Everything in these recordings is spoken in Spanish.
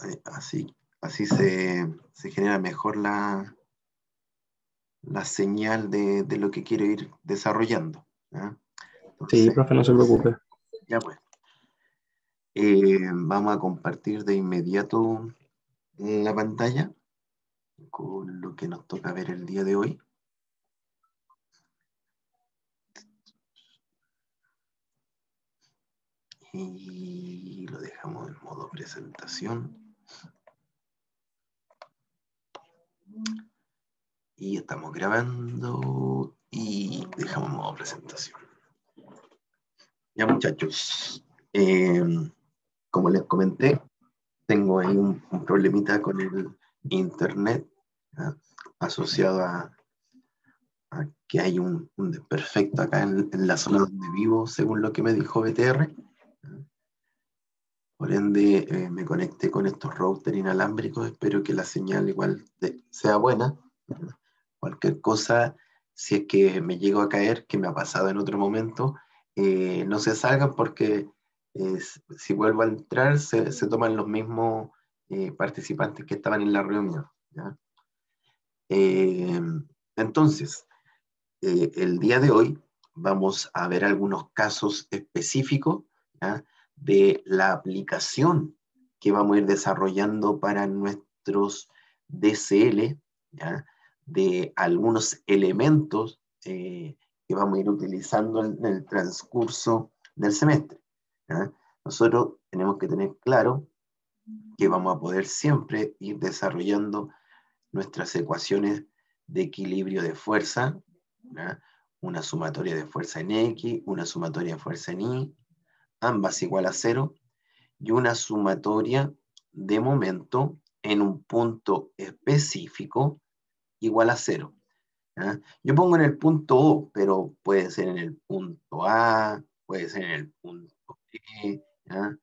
Así, así se genera mejor la señal de lo que quiero ir desarrollando. ¿Ya? Sí, Entonces, profe, no se preocupe. ya pues. Vamos a compartir de inmediato la pantalla con lo que nos toca ver el día de hoy. Y lo dejamos en modo presentación. Y estamos grabando y dejamos en modo presentación. Ya muchachos, como les comenté, tengo ahí un problemita con el internet, ¿ya? Asociado a que hay un desperfecto acá en la zona donde vivo, según lo que me dijo BTR. Por ende, me conecté con estos routers inalámbricos. Espero que la señal igual sea buena. Cualquier cosa, si es que me llego a caer, que me ha pasado en otro momento, no se salgan porque si vuelvo a entrar, se toman los mismos participantes que estaban en la reunión. ¿Ya? Eh, entonces, el día de hoy vamos a ver algunos casos específicos, ¿ya? De la aplicación que vamos a ir desarrollando para nuestros DCL, ¿ya? De algunos elementos que vamos a ir utilizando en el transcurso del semestre. ¿Ya? Nosotros tenemos que tener claro que vamos a poder siempre ir desarrollando nuestras ecuaciones de equilibrio de fuerza, ¿ya? Una sumatoria de fuerza en X, una sumatoria de fuerza en Y, ambas igual a 0, y una sumatoria de momento en un punto específico igual a 0. ¿Ya? Yo pongo en el punto O, pero puede ser en el punto A, puede ser en el punto B. ¿Ya?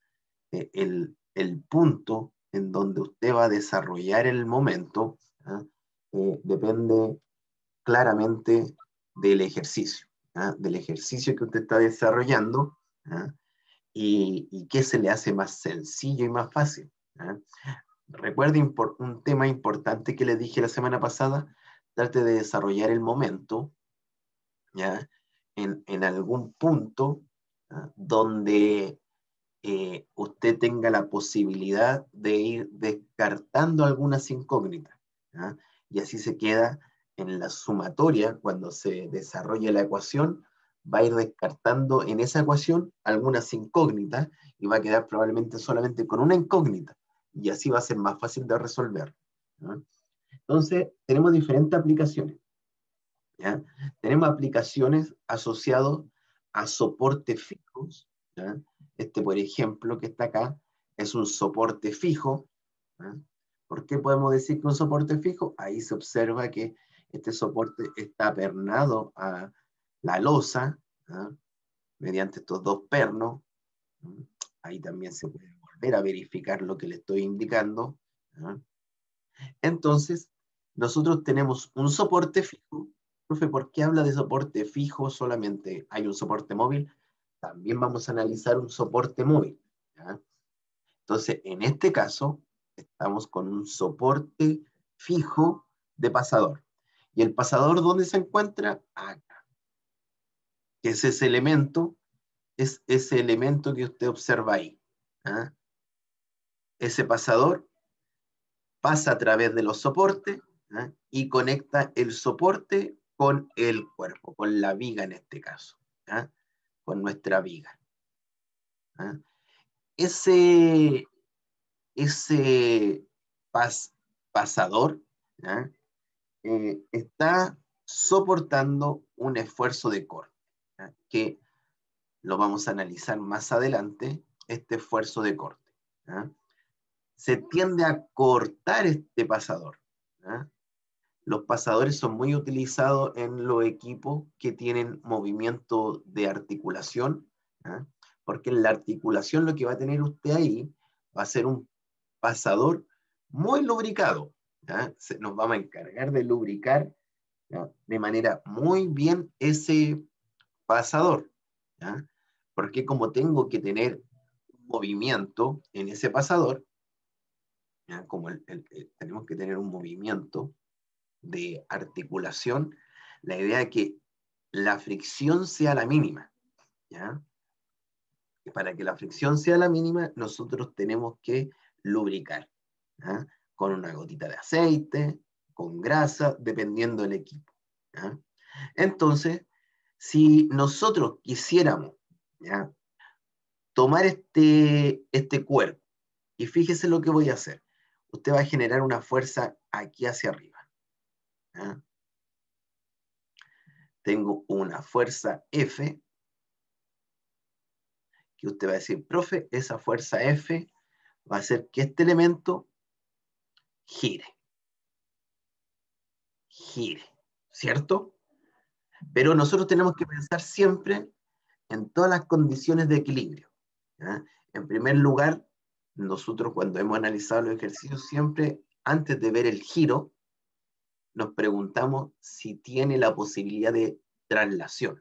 El punto en donde usted va a desarrollar el momento, ¿ya? Depende claramente del ejercicio, ¿ya? Del ejercicio que usted está desarrollando, ¿ya? Y qué se le hace más sencillo y más fácil. ¿Ya? Recuerde un tema importante que le dije la semana pasada: trate de desarrollar el momento, ¿ya? En algún punto, ¿ya? Donde usted tenga la posibilidad de ir descartando algunas incógnitas, ¿ya? Y así se queda en la sumatoria. Cuando se desarrolla la ecuación, va a ir descartando en esa ecuación algunas incógnitas y va a quedar probablemente solamente con una incógnita, y así va a ser más fácil de resolver, ¿ya? Entonces, tenemos diferentes aplicaciones, ¿ya? Tenemos aplicaciones asociadas a soportes fijos, ¿ya? Este, por ejemplo, que está acá, es un soporte fijo, ¿ya? ¿Por qué podemos decir que un soporte fijo? Ahí se observa que este soporte está apernado a la losa, ¿ya? Mediante estos dos pernos. ¿Ya? Ahí también se puede volver a verificar lo que le estoy indicando, ¿ya? Entonces, nosotros tenemos un soporte fijo. Profe, ¿por qué habla de soporte fijo solamente? ¿Hay un soporte móvil? También vamos a analizar un soporte móvil, ¿ya? Entonces, en este caso, estamos con un soporte fijo de pasador. ¿Y el pasador dónde se encuentra? Acá. Que es ese elemento que usted observa ahí, ¿ya? Ese pasador pasa a través de los soportes, ¿eh? Y conecta el soporte con el cuerpo, con la viga en este caso, ¿eh? Con nuestra viga, ¿eh? Ese, ese pasador, ¿eh? Está soportando un esfuerzo de corte, ¿eh? Que lo vamos a analizar más adelante, este esfuerzo de corte, ¿eh? Se tiende a cortar este pasador, ¿eh? Los pasadores son muy utilizados en los equipos que tienen movimiento de articulación, ¿eh? Porque en la articulación lo que va a tener usted ahí va a ser un pasador muy lubricado, ¿eh? Nos vamos a encargar de lubricar, ¿ya? De manera muy bien ese pasador, ¿ya? Porque como tengo que tener movimiento en ese pasador, ¿ya? Como tenemos que tener un movimiento de articulación, la idea es que la fricción sea la mínima, ¿ya? Y para que la fricción sea la mínima, nosotros tenemos que lubricar, ¿ya? Con una gotita de aceite, con grasa, dependiendo del equipo, ¿ya? Entonces, si nosotros quisiéramos, ¿ya?, tomar este cuerpo, y fíjese lo que voy a hacer. Usted va a generar una fuerza aquí hacia arriba, ¿ya? Tengo una fuerza F, que usted va a decir, profe, esa fuerza F va a hacer que este elemento gire, gire, ¿cierto? Pero nosotros tenemos que pensar siempre en todas las condiciones de equilibrio, ¿ya? En primer lugar, nosotros cuando hemos analizado los ejercicios, siempre antes de ver el giro, nos preguntamos si tiene la posibilidad de traslación.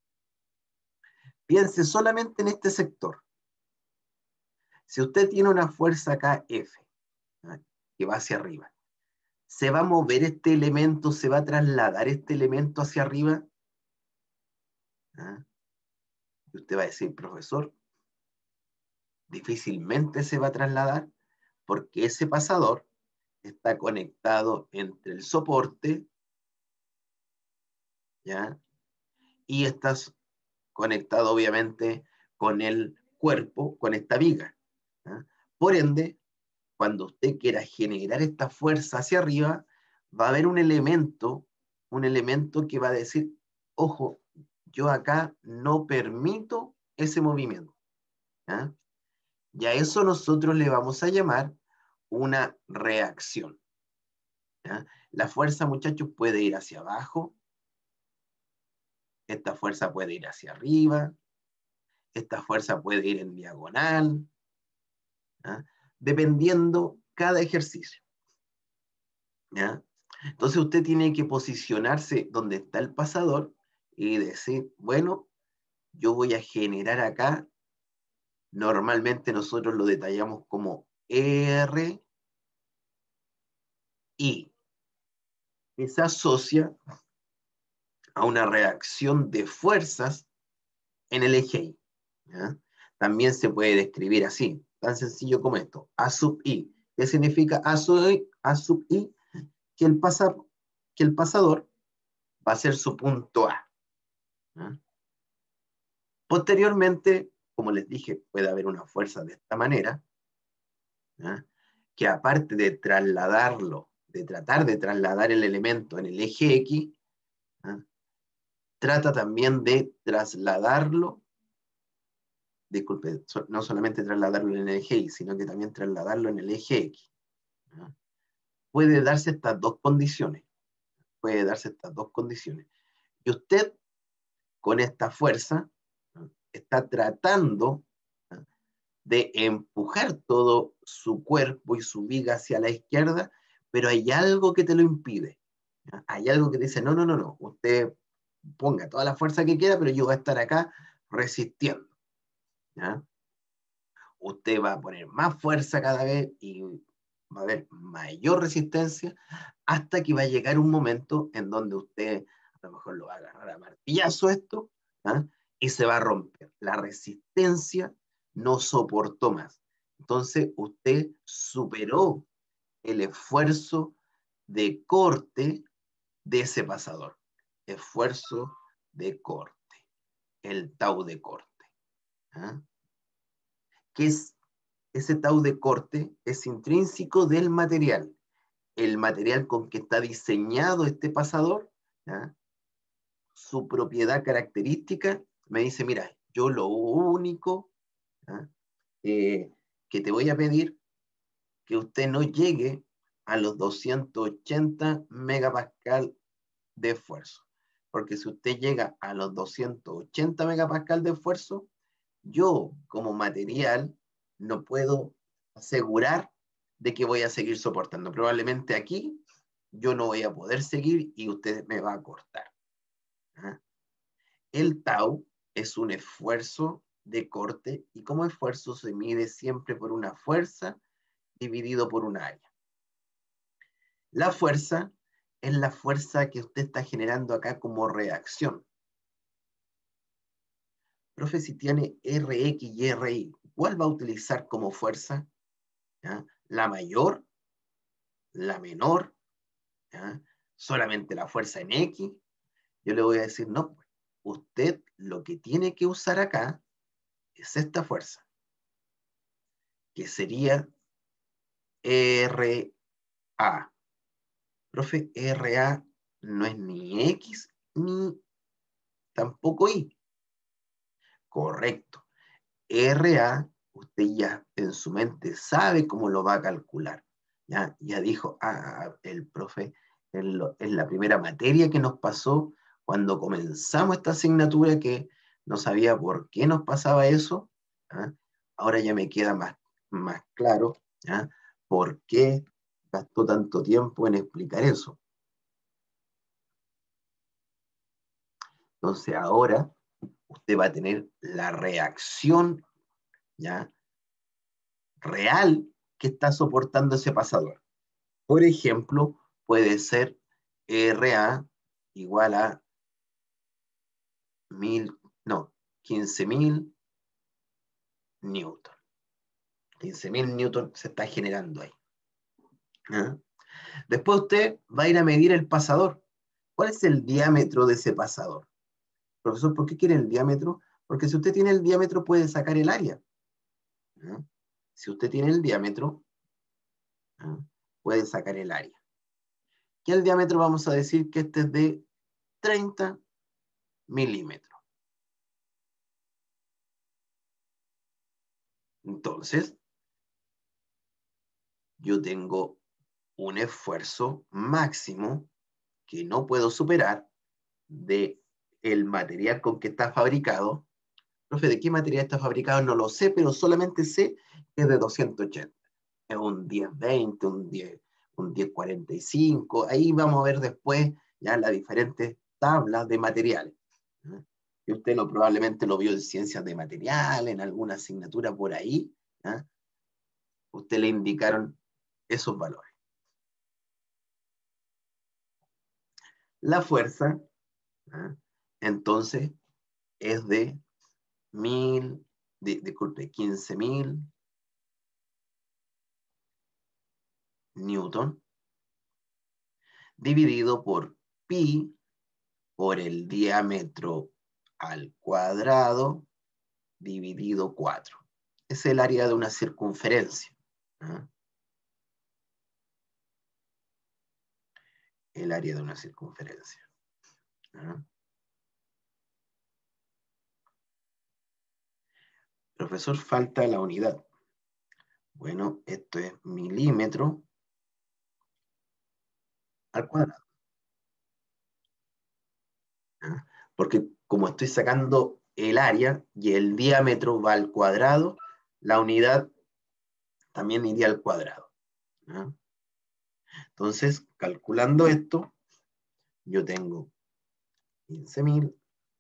Piense solamente en este sector. Si usted tiene una fuerza acá F, ¿ya?, que va hacia arriba, ¿se va a mover este elemento, se va a trasladar este elemento hacia arriba? ¿Ya? Y usted va a decir, profesor, difícilmente se va a trasladar porque ese pasador está conectado entre el soporte, ¿ya?, y está conectado obviamente con el cuerpo, con esta viga, ¿ya? Por ende, cuando usted quiera generar esta fuerza hacia arriba, va a haber un elemento que va a decir, ojo, yo acá no permito ese movimiento, ¿ya? Y a eso nosotros le vamos a llamar una reacción, ¿ya? La fuerza, muchachos, puede ir hacia abajo, esta fuerza puede ir hacia arriba, esta fuerza puede ir en diagonal, ¿ya?, dependiendo cada ejercicio, ¿ya? Entonces usted tiene que posicionarse donde está el pasador y decir, bueno, yo voy a generar acá, normalmente nosotros lo detallamos como RI, que se asocia a una reacción de fuerzas en el eje Y, ¿ya? También se puede describir así, tan sencillo como esto, A sub I. ¿Qué significa A sub I? A sub I, que que el pasador va a ser su punto A, ¿ya? Posteriormente, como les dije, puede haber una fuerza de esta manera, ¿ya?, que aparte de trasladarlo, de tratar de trasladar el elemento en el eje X, ¿ya?, trata también de trasladarlo, disculpe, no solamente trasladarlo en el eje Y, sino que también trasladarlo en el eje X, ¿ya? Puede darse estas dos condiciones, puede darse estas dos condiciones. Y usted, con esta fuerza, ¿no?, está tratando, ¿no?, de empujar todo su cuerpo y su viga hacia la izquierda, pero hay algo que te lo impide, ¿ya? Hay algo que te dice, no, no, no, no, usted ponga toda la fuerza que quiera, pero yo voy a estar acá resistiendo, ¿ya? Usted va a poner más fuerza cada vez y va a haber mayor resistencia hasta que va a llegar un momento en donde usted a lo mejor lo va a agarrar a martillazo esto, ¿ah?, y se va a romper. La resistencia no soportó más. Entonces usted superó el esfuerzo de corte de ese pasador. Esfuerzo de corte. El tau de corte, ¿ah? ¿Qué es ese tau de corte? Es intrínseco del material. El material con que está diseñado este pasador, ¿ya?, su propiedad característica, me dice, mira, yo lo único, ¿ya?, que te voy a pedir que usted no llegue a los 280 megapascal de esfuerzo. Porque si usted llega a los 280 megapascal de esfuerzo, yo como material no puedo asegurar de que voy a seguir soportando. Probablemente aquí yo no voy a poder seguir y usted me va a cortar, ¿ah? El tau es un esfuerzo de corte y como esfuerzo se mide siempre por una fuerza dividido por un área. La fuerza es la fuerza que usted está generando acá como reacción. Profe, si tiene Rx y Ri, ¿cuál va a utilizar como fuerza? ¿Ya? ¿La mayor? ¿La menor? ¿Ya? ¿Solamente la fuerza en X? Yo le voy a decir, no, usted lo que tiene que usar acá es esta fuerza, que sería RA. Profe, RA no es ni X ni tampoco Y. Correcto. RA, usted ya en su mente sabe cómo lo va a calcular. Ya dijo, el profe, en la primera materia que nos pasó, cuando comenzamos esta asignatura, que no sabía por qué nos pasaba eso, ¿ya? Ahora ya me queda más claro, ¿ya? ¿Por qué gastó tanto tiempo en explicar eso? Entonces ahora usted va a tener la reacción, ¿ya? Real que está soportando ese pasador. Por ejemplo, puede ser RA igual a 15.000 newton. 15.000 newton se está generando ahí. ¿Ah? Después usted va a ir a medir el pasador. ¿Cuál es el diámetro de ese pasador? Profesor, ¿por qué quiere el diámetro? Porque si usted tiene el diámetro puede sacar el área. ¿Ah? Si usted tiene el diámetro, ¿ah? Puede sacar el área. Y el diámetro vamos a decir que este es de 30 milímetros. Entonces, yo tengo un esfuerzo máximo que no puedo superar de el material con que está fabricado. Profe, ¿de qué material está fabricado? No lo sé, pero solamente sé que es de 280. Es un 1020, un 1045. Ahí vamos a ver después ya las diferentes tablas de materiales. ¿No? Y usted probablemente lo vio en ciencias de material, en alguna asignatura por ahí. ¿No? Usted le indicaron esos valores. La fuerza, ¿no? Entonces, es de 15.000 newton dividido por pi por el diámetro al cuadrado dividido 4. Es el área de una circunferencia. ¿Ah? El área de una circunferencia. ¿Ah? Profesor, falta la unidad. Bueno, esto es milímetro al cuadrado. ¿Ah? Porque como estoy sacando el área y el diámetro va al cuadrado, la unidad también iría al cuadrado. ¿Ah? Entonces, calculando esto, yo tengo 15.000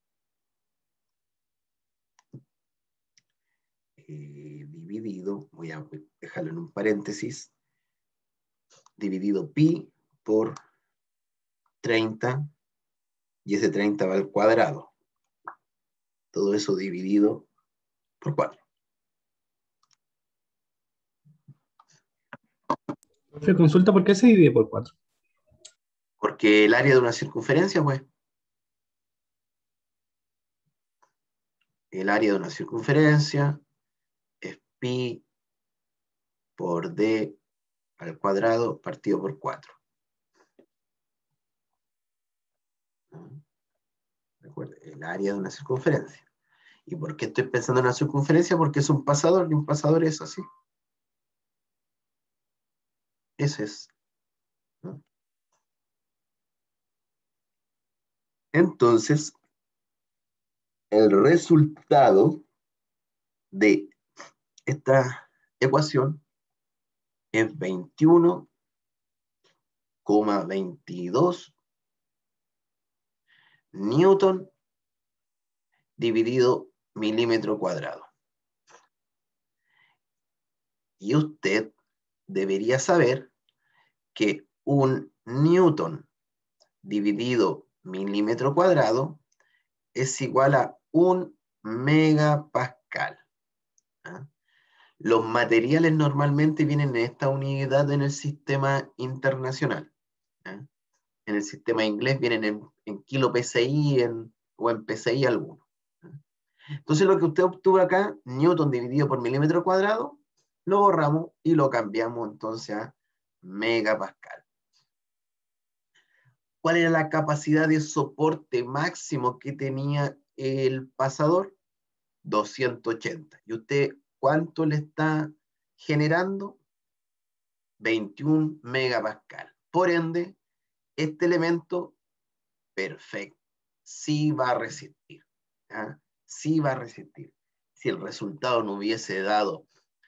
dividido, voy a dejarlo en un paréntesis, dividido pi por 30, y ese 30 va al cuadrado. Todo eso dividido por 4. Se consulta por qué se divide por 4. Porque el área de una circunferencia, pues, el área de una circunferencia es pi por d al cuadrado partido por 4. Recuerda, el área de una circunferencia. ¿Y por qué estoy pensando en una circunferencia? Porque es un pasador, y un pasador es así. Ese es. ¿No? Entonces, el resultado de esta ecuación es 21,22 newton dividido milímetro cuadrado. Y usted debería saber que un newton dividido milímetro cuadrado es igual a 1 megapascal. ¿Ah? Los materiales normalmente vienen en esta unidad en el sistema internacional. ¿Ah? En el sistema inglés vienen en kilo PSI o en PSI alguno. ¿Ah? Entonces lo que usted obtuvo acá, newton dividido por milímetro cuadrado, lo borramos y lo cambiamos entonces a megapascal. ¿Cuál era la capacidad de soporte máximo que tenía el pasador? 280. ¿Y usted cuánto le está generando? 21 megapascal. Por ende, este elemento, perfecto, sí va a resistir. ¿Ah? Sí va a resistir. Si el resultado no hubiese dado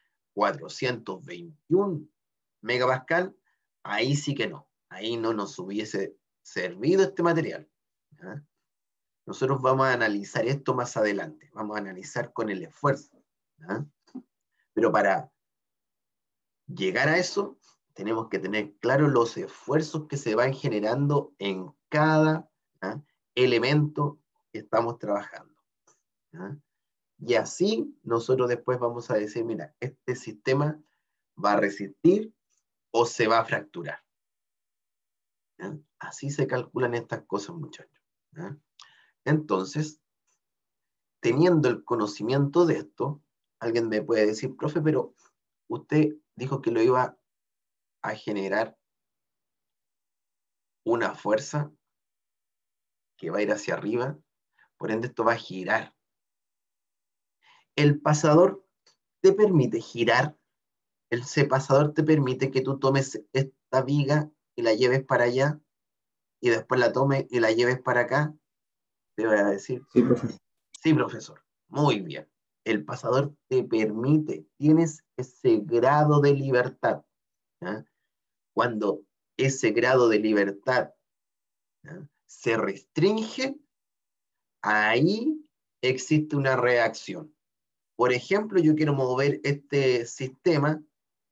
421 megapascal, ahí sí que no. Ahí no nos hubiese servido este material. ¿Ah? Nosotros vamos a analizar esto más adelante. Vamos a analizar con el esfuerzo. ¿Ah? Pero para llegar a eso, tenemos que tener claros los esfuerzos que se van generando en cada ¿ah? elemento que estamos trabajando. ¿Ah? Y así nosotros después vamos a decir, mira, este sistema va a resistir o se va a fracturar. ¿Ah? Así se calculan estas cosas, muchachos. ¿Ah? Entonces, teniendo el conocimiento de esto, alguien me puede decir, profe, pero usted dijo que lo iba a generar una fuerza que va a ir hacia arriba, por ende esto va a girar. El pasador te permite girar, el pasador te permite que tú tomes esta viga y la lleves para allá y después la tomes y la lleves para acá. Te voy a decir, Sí, profe. sí, profesor, muy bien. El pasador te permite, tienes ese grado de libertad. ¿Ah? Cuando ese grado de libertad se restringe, ahí existe una reacción. Por ejemplo, yo quiero mover este sistema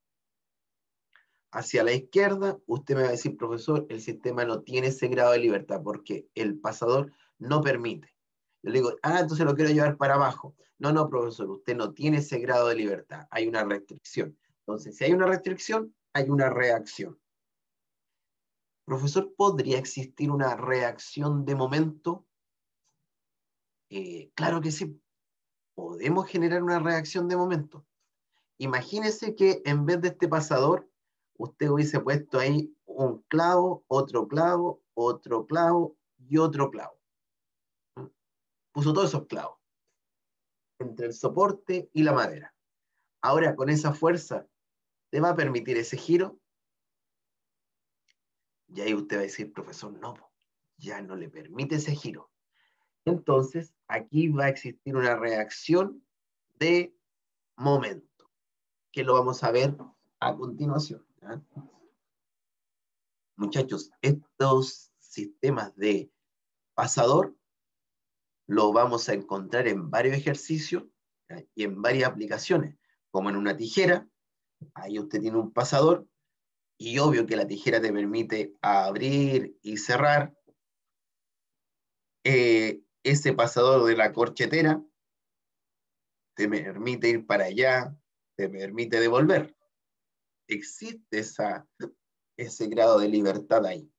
hacia la izquierda, usted me va a decir, profesor, el sistema no tiene ese grado de libertad porque el pasador no permite. Yo le digo, entonces lo quiero llevar para abajo. No, no, profesor, usted no tiene ese grado de libertad, hay una restricción. Entonces, si hay una restricción, hay una reacción. Profesor, ¿podría existir una reacción de momento? Claro que sí, podemos generar una reacción de momento. Imagínese que en vez de este pasador, usted hubiese puesto ahí un clavo, otro clavo, otro clavo y otro clavo. Puso todos esos clavos entre el soporte y la madera. Ahora, con esa fuerza, ¿te va a permitir ese giro? Y ahí usted va a decir, profesor, no, ya no le permite ese giro. Entonces, aquí va a existir una reacción de momento, que lo vamos a ver a continuación. ¿Eh? Muchachos, estos sistemas de pasador lo vamos a encontrar en varios ejercicios, ¿ya? Y en varias aplicaciones, como en una tijera, ahí usted tiene un pasador, y obvio que la tijera te permite abrir y cerrar. Ese pasador de la corchetera te permite ir para allá, te permite devolver. Existe ese grado de libertad ahí.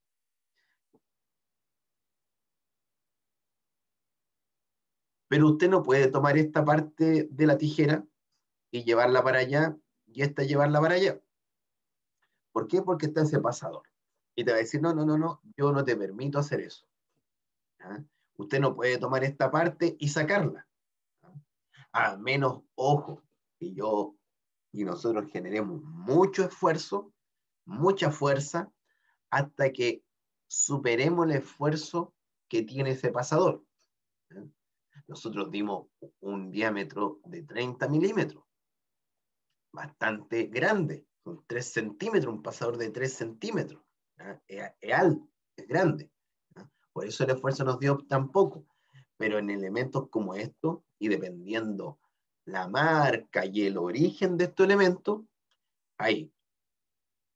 Pero usted no puede tomar esta parte de la tijera y llevarla para allá y esta llevarla para allá. ¿Por qué? Porque está ese pasador. Y te va a decir, no, no, no, no, yo no te permito hacer eso. ¿Ah? Usted no puede tomar esta parte y sacarla. A menos, ojo, que yo y nosotros generemos mucho esfuerzo, mucha fuerza, hasta que superemos el esfuerzo que tiene ese pasador. ¿Ah? Nosotros dimos un diámetro de 30 milímetros, bastante grande, con 3 centímetros, un pasador de 3 centímetros. Es alto, es grande. ¿Ah? Por eso el esfuerzo nos dio tan poco. Pero en elementos como estos, y dependiendo la marca y el origen de estos elementos, hay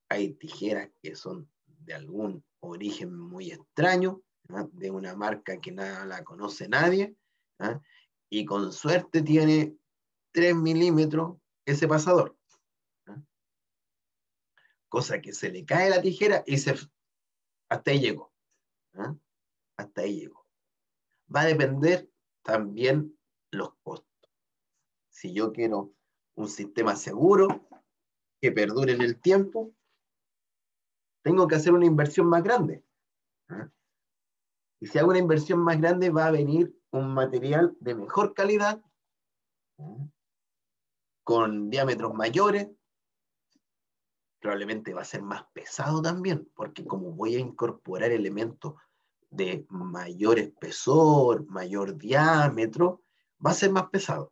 hay tijeras que son de algún origen muy extraño, ¿ah? De una marca que nada la conoce nadie, ¿ah? Y con suerte tiene 3 milímetros ese pasador, ¿ah? Cosa que se le cae la tijera y hasta ahí llegó, ¿ah? Hasta ahí llegó. Va a depender también los costos. Si yo quiero un sistema seguro que perdure en el tiempo, tengo que hacer una inversión más grande, ¿ah? Y si hago una inversión más grande, va a venir un material de mejor calidad, ¿ah? Con diámetros mayores, probablemente va a ser más pesado también, porque como voy a incorporar elementos de mayor espesor, mayor diámetro, va a ser más pesado.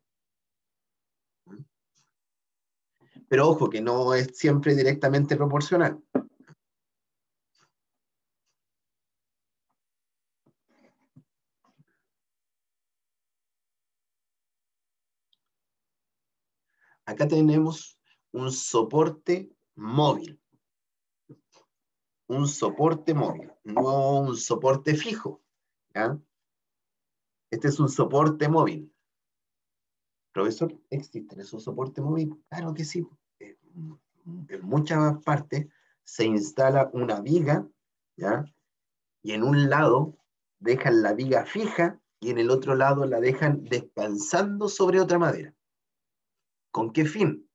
Pero ojo, que no es siempre directamente proporcional. Acá tenemos un soporte móvil. Un soporte móvil, no un soporte fijo, ¿ya? Este es un soporte móvil. Profesor, ¿existen esos soportes móviles? Claro que sí. En muchas partes se instala una viga, ¿ya? Y en un lado dejan la viga fija y en el otro lado la dejan descansando sobre otra madera. ¿Con qué fin?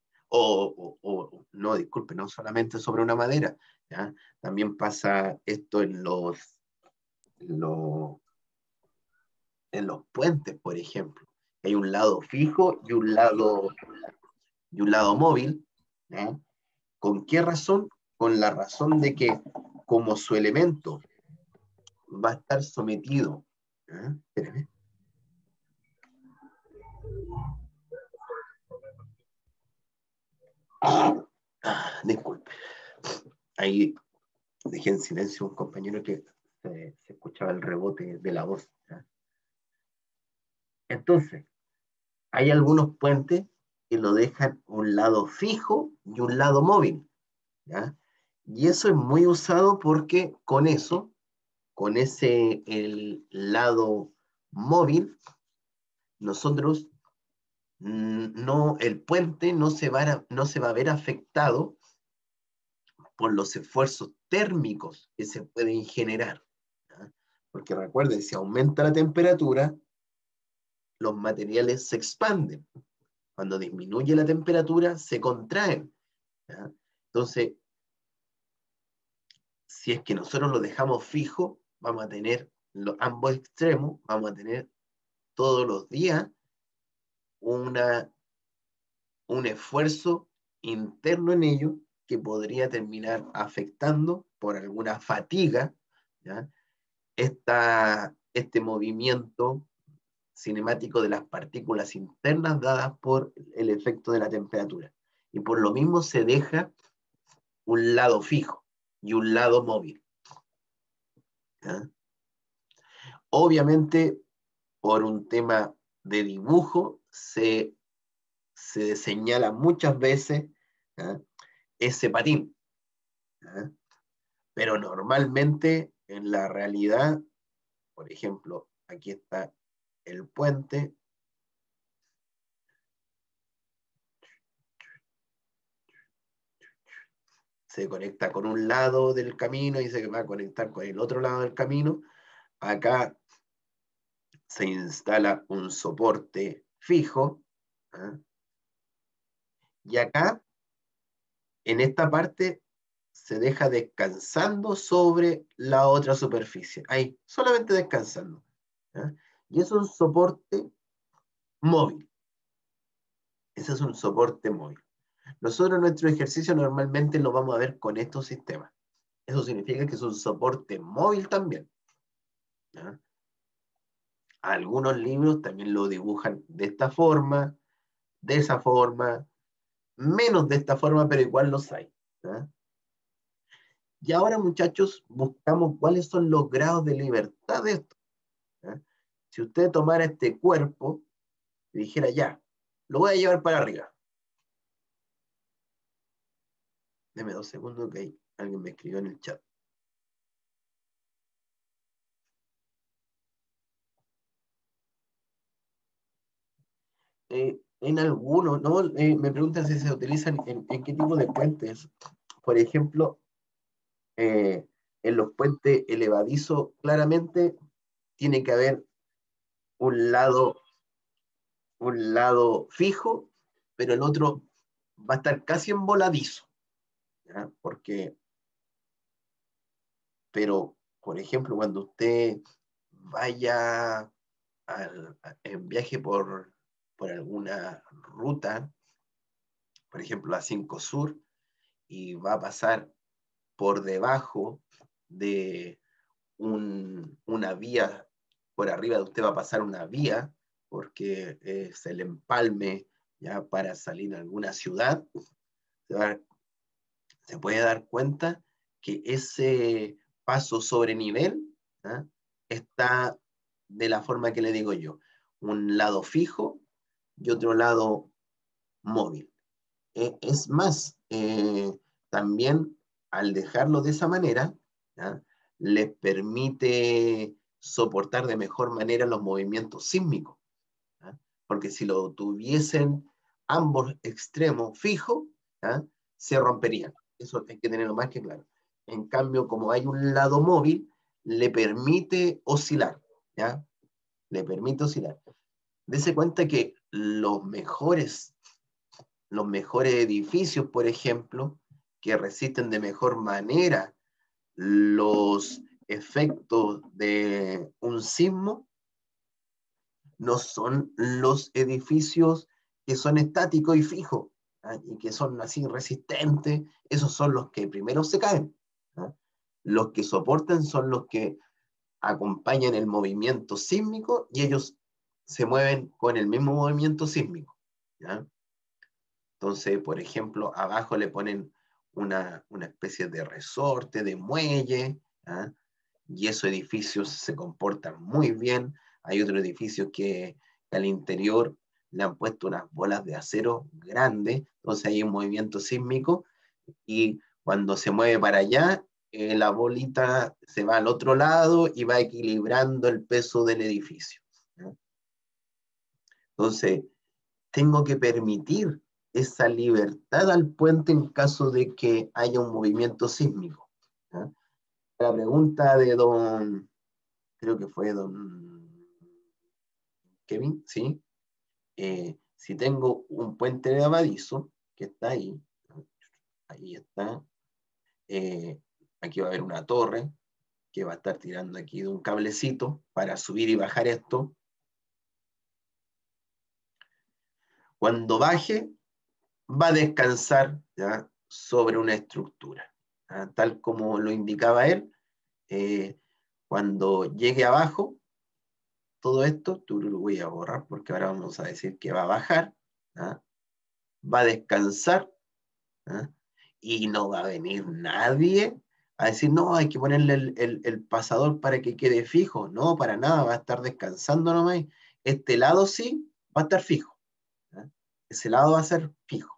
No, disculpe, no solamente sobre una madera, ¿ya? También pasa esto los, en los puentes, por ejemplo. Hay un lado fijo y un lado móvil, ¿ya? ¿Con qué razón? Con la razón de que como su elemento va a estar sometido, ¿ya? Espérame. Disculpe. Ahí dejé en silencio a un compañero que se escuchaba el rebote de la voz, ¿ya? Entonces, hay algunos puentes que lo dejan un lado fijo y un lado móvil, ¿ya? Y eso es muy usado porque con ese el lado móvil, nosotros no, el puente no se va a ver afectado por los esfuerzos térmicos que se pueden generar, ¿ya? Porque recuerden, si aumenta la temperatura, los materiales se expanden. Cuando disminuye la temperatura, se contraen, ¿ya? Entonces, si es que nosotros lo dejamos fijo, vamos a tener ambos extremos, vamos a tener todos los días una, un esfuerzo interno en ello que podría terminar afectando por alguna fatiga, ¿ya? Este movimiento cinemático de las partículas internas dadas por el efecto de la temperatura. Y por lo mismo se deja un lado fijo y un lado móvil, ¿ya? Obviamente, por un tema de dibujo, se señala muchas veces, ¿ya? Ese patín, ¿ya? Pero normalmente en la realidad, por ejemplo, aquí está el puente, se conecta con un lado del camino y se va a conectar con el otro lado del camino. Acá se instala un soporte fijo, ¿eh? Y acá, en esta parte, se deja descansando sobre la otra superficie. Ahí, solamente descansando, ¿eh? Y es un soporte móvil. Ese es un soporte móvil. Nosotros nuestro ejercicio normalmente lo vamos a ver con estos sistemas. Eso significa que es un soporte móvil también, ¿ya? Algunos libros también lo dibujan de esta forma, de esa forma, menos de esta forma, pero igual los hay, ¿ya? Y ahora, muchachos, buscamos cuáles son los grados de libertad de esto, ¿ya? Si usted tomara este cuerpo y dijera, ya, lo voy a llevar para arriba, Deme 2 segundos que alguien me escribió en el chat. En algunos, ¿no? Me preguntan si se utilizan en qué tipo de puentes. Por ejemplo, eh, en los puentes elevadizos, claramente tiene que haber un lado, un lado fijo, pero el otro va a estar casi en voladizo, ¿ya? Porque, pero, por ejemplo, cuando usted vaya en viaje por alguna ruta, por ejemplo, la 5 Sur, y va a pasar por debajo de una vía, por arriba de usted va a pasar una vía, porque es el empalme ya para salir a alguna ciudad, se, va, se puede dar cuenta que ese paso sobre nivel, ¿ah? Está de la forma que le digo yo, un lado fijo y otro lado móvil. Es más, también al dejarlo de esa manera, ¿ya? Les permite soportar de mejor manera los movimientos sísmicos, ¿ya? Porque si lo tuviesen ambos extremos fijos, ¿ya? Se romperían. Eso hay que tenerlo más que claro. En cambio, como hay un lado móvil, le permite oscilar, ¿ya? Le permite oscilar. Dese cuenta que los mejores edificios, por ejemplo, que resisten de mejor manera los efectos de un sismo, no son los edificios que son estáticos y fijos, ¿ah? Y que son así resistentes, esos son los que primero se caen, ¿ah? Los que soportan son los que acompañan el movimiento sísmico y ellos se mueven con el mismo movimiento sísmico, ¿ya? Entonces, por ejemplo, abajo le ponen una especie de resorte, de muelle, ¿ah? Y esos edificios se comportan muy bien. Hay otros edificios que al interior le han puesto unas bolas de acero grandes, entonces hay un movimiento sísmico y cuando se mueve para allá, la bolita se va al otro lado y va equilibrando el peso del edificio, ¿no? Entonces, tengo que permitir esa libertad al puente en caso de que haya un movimiento sísmico, ¿no? La pregunta de creo que fue don Kevin, ¿sí? Si tengo un puente de levadizo que está ahí, ¿no? Ahí está, eh, aquí va a haber una torre que va a estar tirando aquí de un cablecito para subir y bajar esto. Cuando baje, va a descansar, ¿ya? Sobre una estructura, ¿ya? Tal como lo indicaba él. eh, Cuando llegue abajo, todo esto, lo voy a borrar porque ahora vamos a decir que va a bajar, ¿ya? Va a descansar, ¿ya? Y no va a venir nadie a decir, no, hay que ponerle el pasador para que quede fijo. No, para nada, va a estar descansando nomás. Este lado sí va a estar fijo, ¿ya? Ese lado va a ser fijo.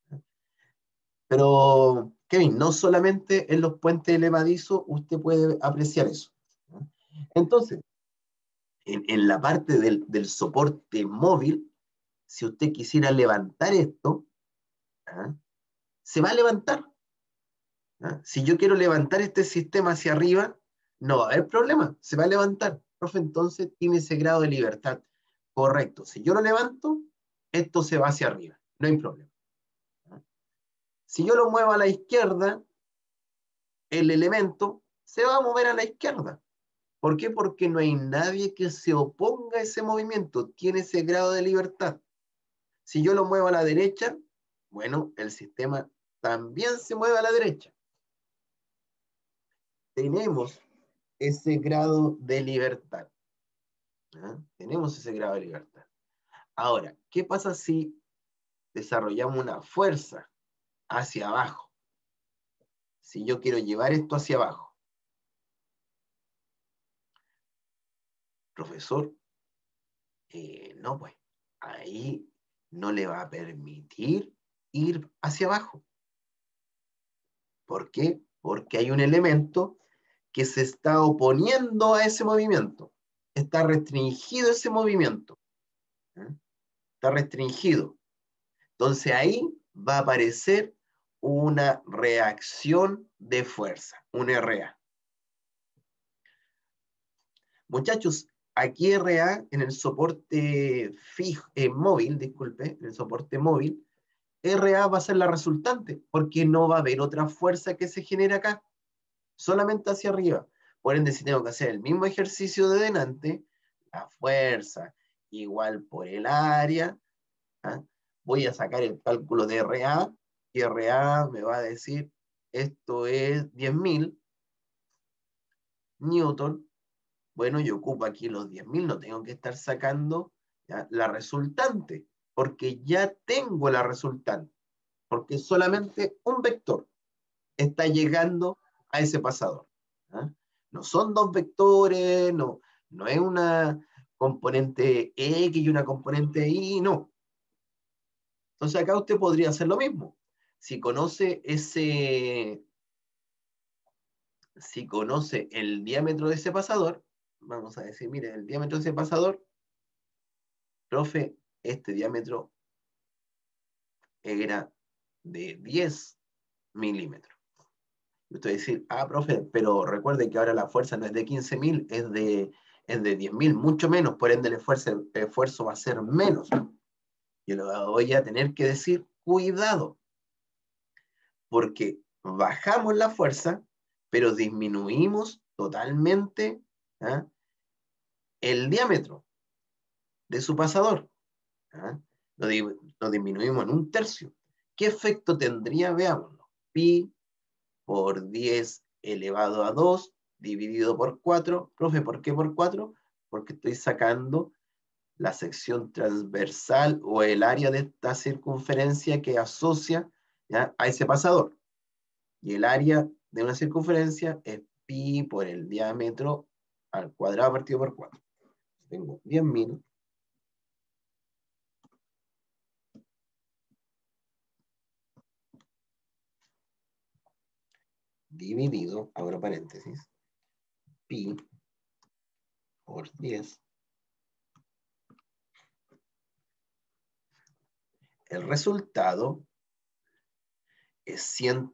Pero, Kevin, no solamente en los puentes elevadizos usted puede apreciar eso, ¿no? Entonces, en la parte del soporte móvil, si usted quisiera levantar esto, ¿ah? Se va a levantar, ¿ah? Si yo quiero levantar este sistema hacia arriba, no va a haber problema, se va a levantar. Profe, entonces tiene ese grado de libertad. Correcto, si yo lo levanto, esto se va hacia arriba, no hay problema, ¿ah? Si yo lo muevo a la izquierda, el elemento se va a mover a la izquierda. ¿Por qué? Porque no hay nadie que se oponga a ese movimiento, tiene ese grado de libertad. Si yo lo muevo a la derecha, bueno, el sistema también se mueve a la derecha. Tenemos ese grado de libertad, ¿ah? Tenemos ese grado de libertad. Ahora, ¿qué pasa si desarrollamos una fuerza hacia abajo? Si yo quiero llevar esto hacia abajo, profesor, no, pues ahí no le va a permitir ir hacia abajo. ¿Por qué? Porque hay un elemento que se está oponiendo a ese movimiento. Está restringido ese movimiento. ¿Eh? Está restringido. Entonces ahí va a aparecer una reacción de fuerza, un RA. Muchachos, aquí RA en el soporte fijo, móvil, disculpe, en el soporte móvil, RA va a ser la resultante, porque no va a haber otra fuerza que se genere acá, solamente hacia arriba. Por ende, si tengo que hacer el mismo ejercicio de delante, la fuerza igual por el área, ¿ah? Voy a sacar el cálculo de RA, y RA me va a decir, esto es 10.000 newton. Bueno, yo ocupo aquí los 10.000, no tengo que estar sacando, ¿ya?, la resultante, porque ya tengo la resultante, porque solamente un vector está llegando a ese pasador. ¿Ah? No son dos vectores, no es una componente X y una componente Y, no. Entonces acá usted podría hacer lo mismo. Si conoce el diámetro de ese pasador, vamos a decir, mire, el diámetro de ese pasador, profe, este diámetro era de 10 milímetros. Usted va a decir, profe, pero recuerde que ahora la fuerza no es de 15.000, es de 10.000, mucho menos, por ende el esfuerzo va a ser menos. Yo le voy a tener que decir, cuidado, porque bajamos la fuerza, pero disminuimos totalmente, ¿ah?, el diámetro de su pasador. ¿Ah? Lo disminuimos en un tercio. ¿Qué efecto tendría? Veámoslo. Pi por 10 elevado a 2 dividido por 4. Profe, ¿por qué por 4? Porque estoy sacando la sección transversal o el área de esta circunferencia que asocia, ¿ya?, a ese pasador. Y el área de una circunferencia es pi por el diámetro al cuadrado partido por 4. Tengo 10.000 dividido, abro paréntesis, pi por 10. El resultado es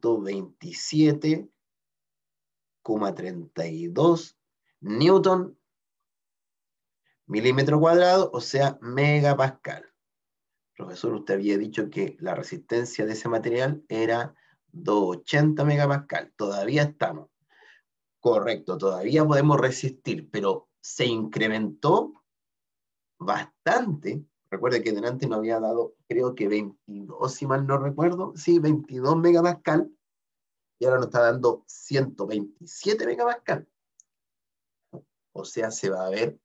127,32 newton milímetro cuadrado, o sea, megapascal. Profesor, usted había dicho que la resistencia de ese material era 280 megapascal. Todavía estamos. Correcto, todavía podemos resistir, pero se incrementó bastante. Recuerde que delante nos había dado, creo que 22, si mal no recuerdo, sí, 22 megapascal, y ahora nos está dando 127 megapascal. O sea, se va a ver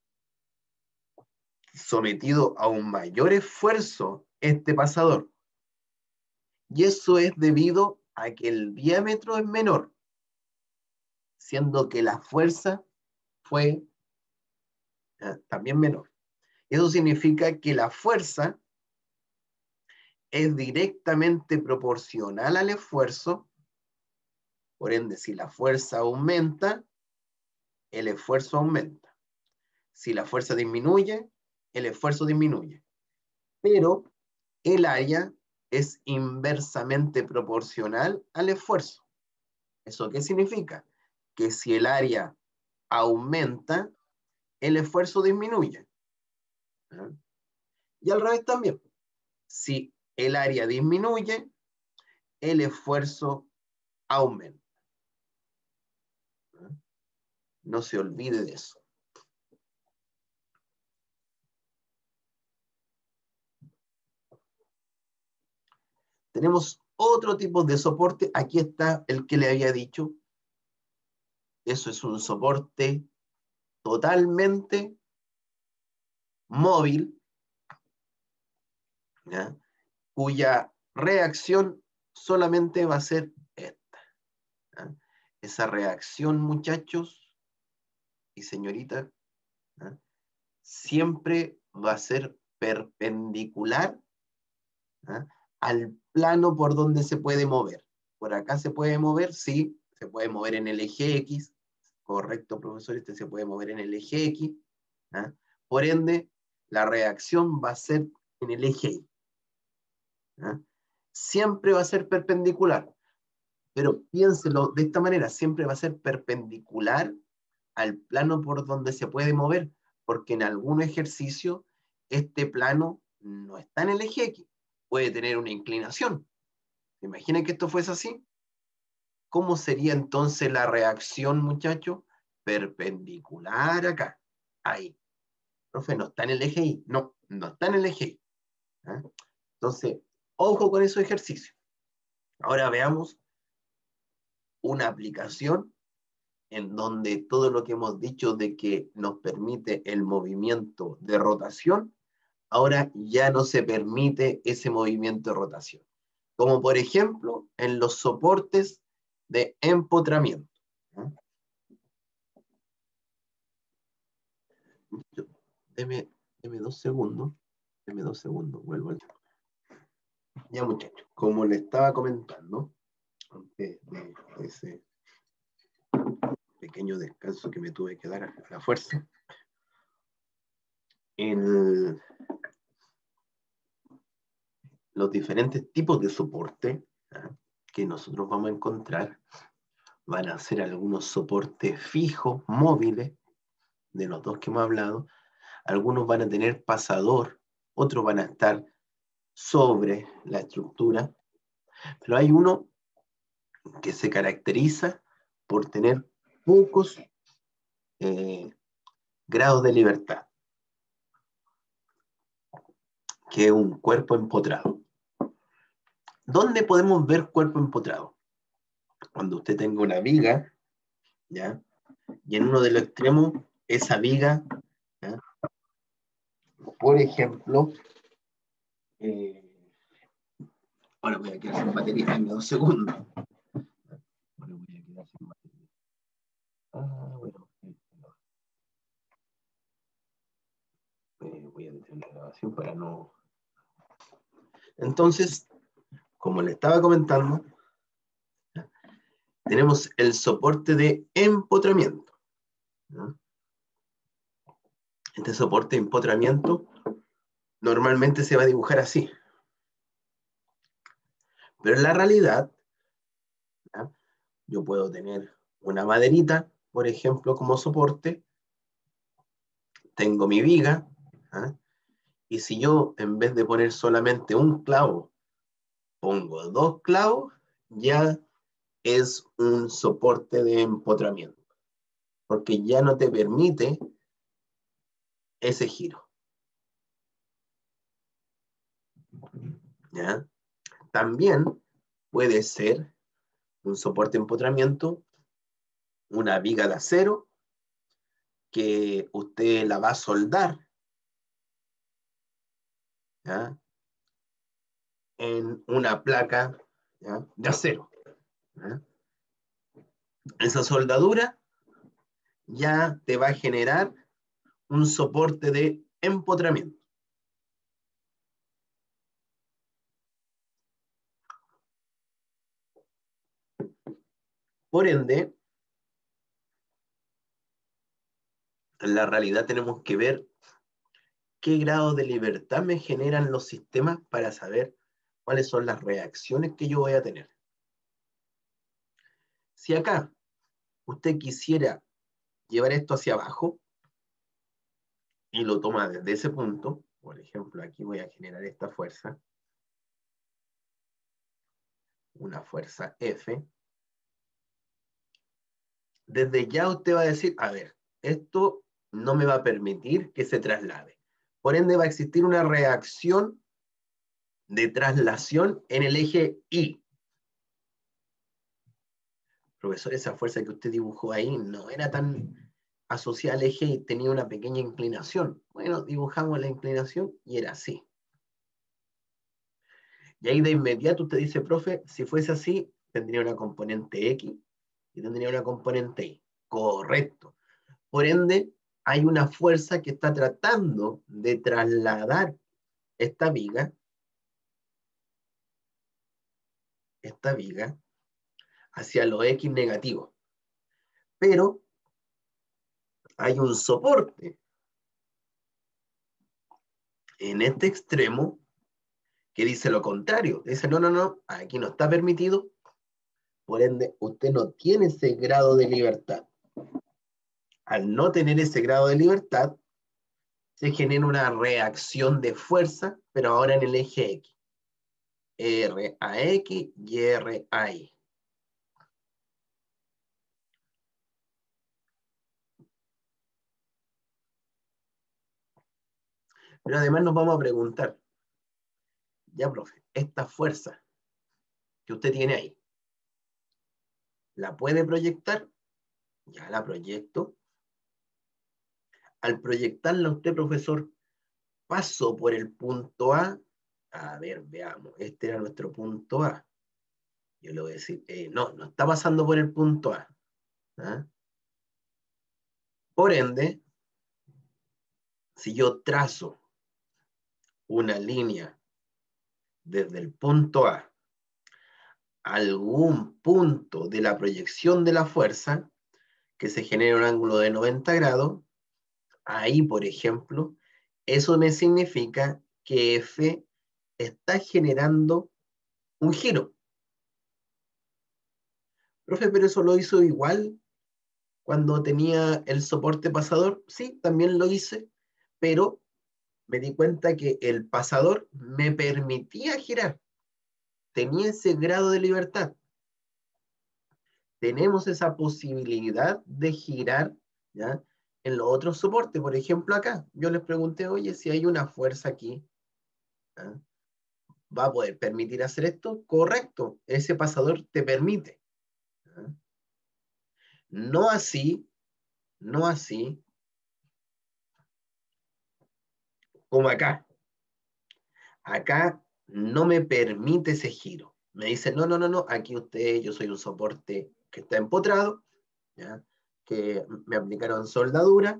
sometido a un mayor esfuerzo este pasador. Y eso es debido a que el diámetro es menor, siendo que la fuerza fue también menor. Eso significa que la fuerza es directamente proporcional al esfuerzo. Por ende, si la fuerza aumenta, el esfuerzo aumenta. Si la fuerza disminuye, el esfuerzo disminuye. Pero el área es inversamente proporcional al esfuerzo. ¿Eso qué significa? Que si el área aumenta, el esfuerzo disminuye. ¿Ah? Y al revés también. Si el área disminuye, el esfuerzo aumenta. ¿Ah? No se olvide de eso. Tenemos otro tipo de soporte. Aquí está el que le había dicho. Eso es un soporte totalmente móvil, ¿ya?, cuya reacción solamente va a ser esta. ¿Ya? Esa reacción, muchachos y señoritas, ¿ya?, siempre va a ser perpendicular, ¿ya?, al plano por donde se puede mover. por acá se puede mover, sí, se puede mover en el eje X, correcto, profesor, este se puede mover en el eje X, ¿ah? Por ende, la reacción va a ser en el eje Y. ¿Ah? Siempre va a ser perpendicular, pero piénselo de esta manera, siempre va a ser perpendicular al plano por donde se puede mover, porque en algún ejercicio este plano no está en el eje X, puede tener una inclinación. Imaginen que esto fuese así. ¿Cómo sería entonces la reacción, muchachos? Perpendicular acá. Ahí. Profe, no está en el eje Y. No, no está en el eje Y. ¿Ah? Entonces, ojo con esos ejercicios. Ahora veamos una aplicación en donde todo lo que hemos dicho de que nos permite el movimiento de rotación, ahora ya no se permite ese movimiento de rotación. Como por ejemplo en los soportes de empotramiento. ¿Ah? Deme 2 segundos. Deme 2 segundos, vuelvo al tema. Ya, muchachos, como le estaba comentando, antes de ese pequeño descanso que me tuve que dar a la fuerza, los diferentes tipos de soporte, ¿ah?, que nosotros vamos a encontrar van a ser algunos soportes fijos, móviles, de los dos que hemos hablado. Algunos van a tener pasador, otros van a estar sobre la estructura, pero hay uno que se caracteriza por tener pocos grados de libertad, que es un cuerpo empotrado. ¿Dónde podemos ver cuerpo empotrado? Cuando usted tenga una viga, ¿ya?, y en uno de los extremos, esa viga, ¿ya?, por ejemplo, ahora voy a quedar sin batería, en 2 segundos. Ahora voy a quedar sin batería. Bueno, voy a detener la grabación para no... Entonces, como le estaba comentando, tenemos el soporte de empotramiento, ¿no? Este soporte de empotramiento normalmente se va a dibujar así. Pero en la realidad, ¿ya?, yo puedo tener una maderita, por ejemplo, como soporte, tengo mi viga, ¿ah?, y si yo, en vez de poner solamente un clavo, pongo 2 clavos, ya es un soporte de empotramiento, porque ya no te permite ese giro, ¿ya? También puede ser un soporte de empotramiento, una viga de acero, que usted la va a soldar, ¿ya?, en una placa, ¿ya?, de acero, ¿ya? Esa soldadura ya te va a generar un soporte de empotramiento. Por ende, en la realidad tenemos que ver qué grado de libertad me generan los sistemas para saber cuáles son las reacciones que yo voy a tener. Si acá usted quisiera llevar esto hacia abajo y lo toma desde ese punto, por ejemplo, aquí voy a generar esta fuerza, una fuerza F, desde ya usted va a decir, a ver, esto no me va a permitir que se traslade. Por ende va a existir una reacción de traslación en el eje Y. Profesor, esa fuerza que usted dibujó ahí no era tan asociada al eje y tenía una pequeña inclinación. Bueno, dibujamos la inclinación y era así. Y ahí de inmediato usted dice, profe, si fuese así, tendría una componente X y tendría una componente Y. Correcto. Por ende, hay una fuerza que está tratando de trasladar esta viga, hacia los X negativos. Pero hay un soporte en este extremo que dice lo contrario. Dice, no, no, no, aquí no está permitido. Por ende, usted no tiene ese grado de libertad. Al no tener ese grado de libertad, se genera una reacción de fuerza, pero ahora en el eje X. R a X y R a Y. Pero además nos vamos a preguntar, ya, profe, esta fuerza que usted tiene ahí, ¿la puede proyectar? Ya la proyecto. Al proyectarla usted, profesor, paso por el punto A. A ver, veamos, este era nuestro punto A. Yo le voy a decir, no, no está pasando por el punto A. ¿Ah? Por ende, si yo trazo una línea desde el punto A a algún punto de la proyección de la fuerza, que se genera un ángulo de 90 grados, ahí, por ejemplo, eso me significa que F está generando un giro. Profe, pero eso lo hizo igual cuando tenía el soporte pasador. Sí, también lo hice, pero me di cuenta que el pasador me permitía girar. Tenía ese grado de libertad. Tenemos esa posibilidad de girar, ¿ya? En los otros soportes. Por ejemplo, acá, yo les pregunté, oye, si hay una fuerza aquí, ¿ya? ¿Va a poder permitir hacer esto? Correcto, ese pasador te permite. ¿Ya? No así, no así como acá. Acá no me permite ese giro. Me dice, no, no, no, no, aquí usted, yo soy un soporte que está empotrado, ¿ya? Que me aplicaron soldadura,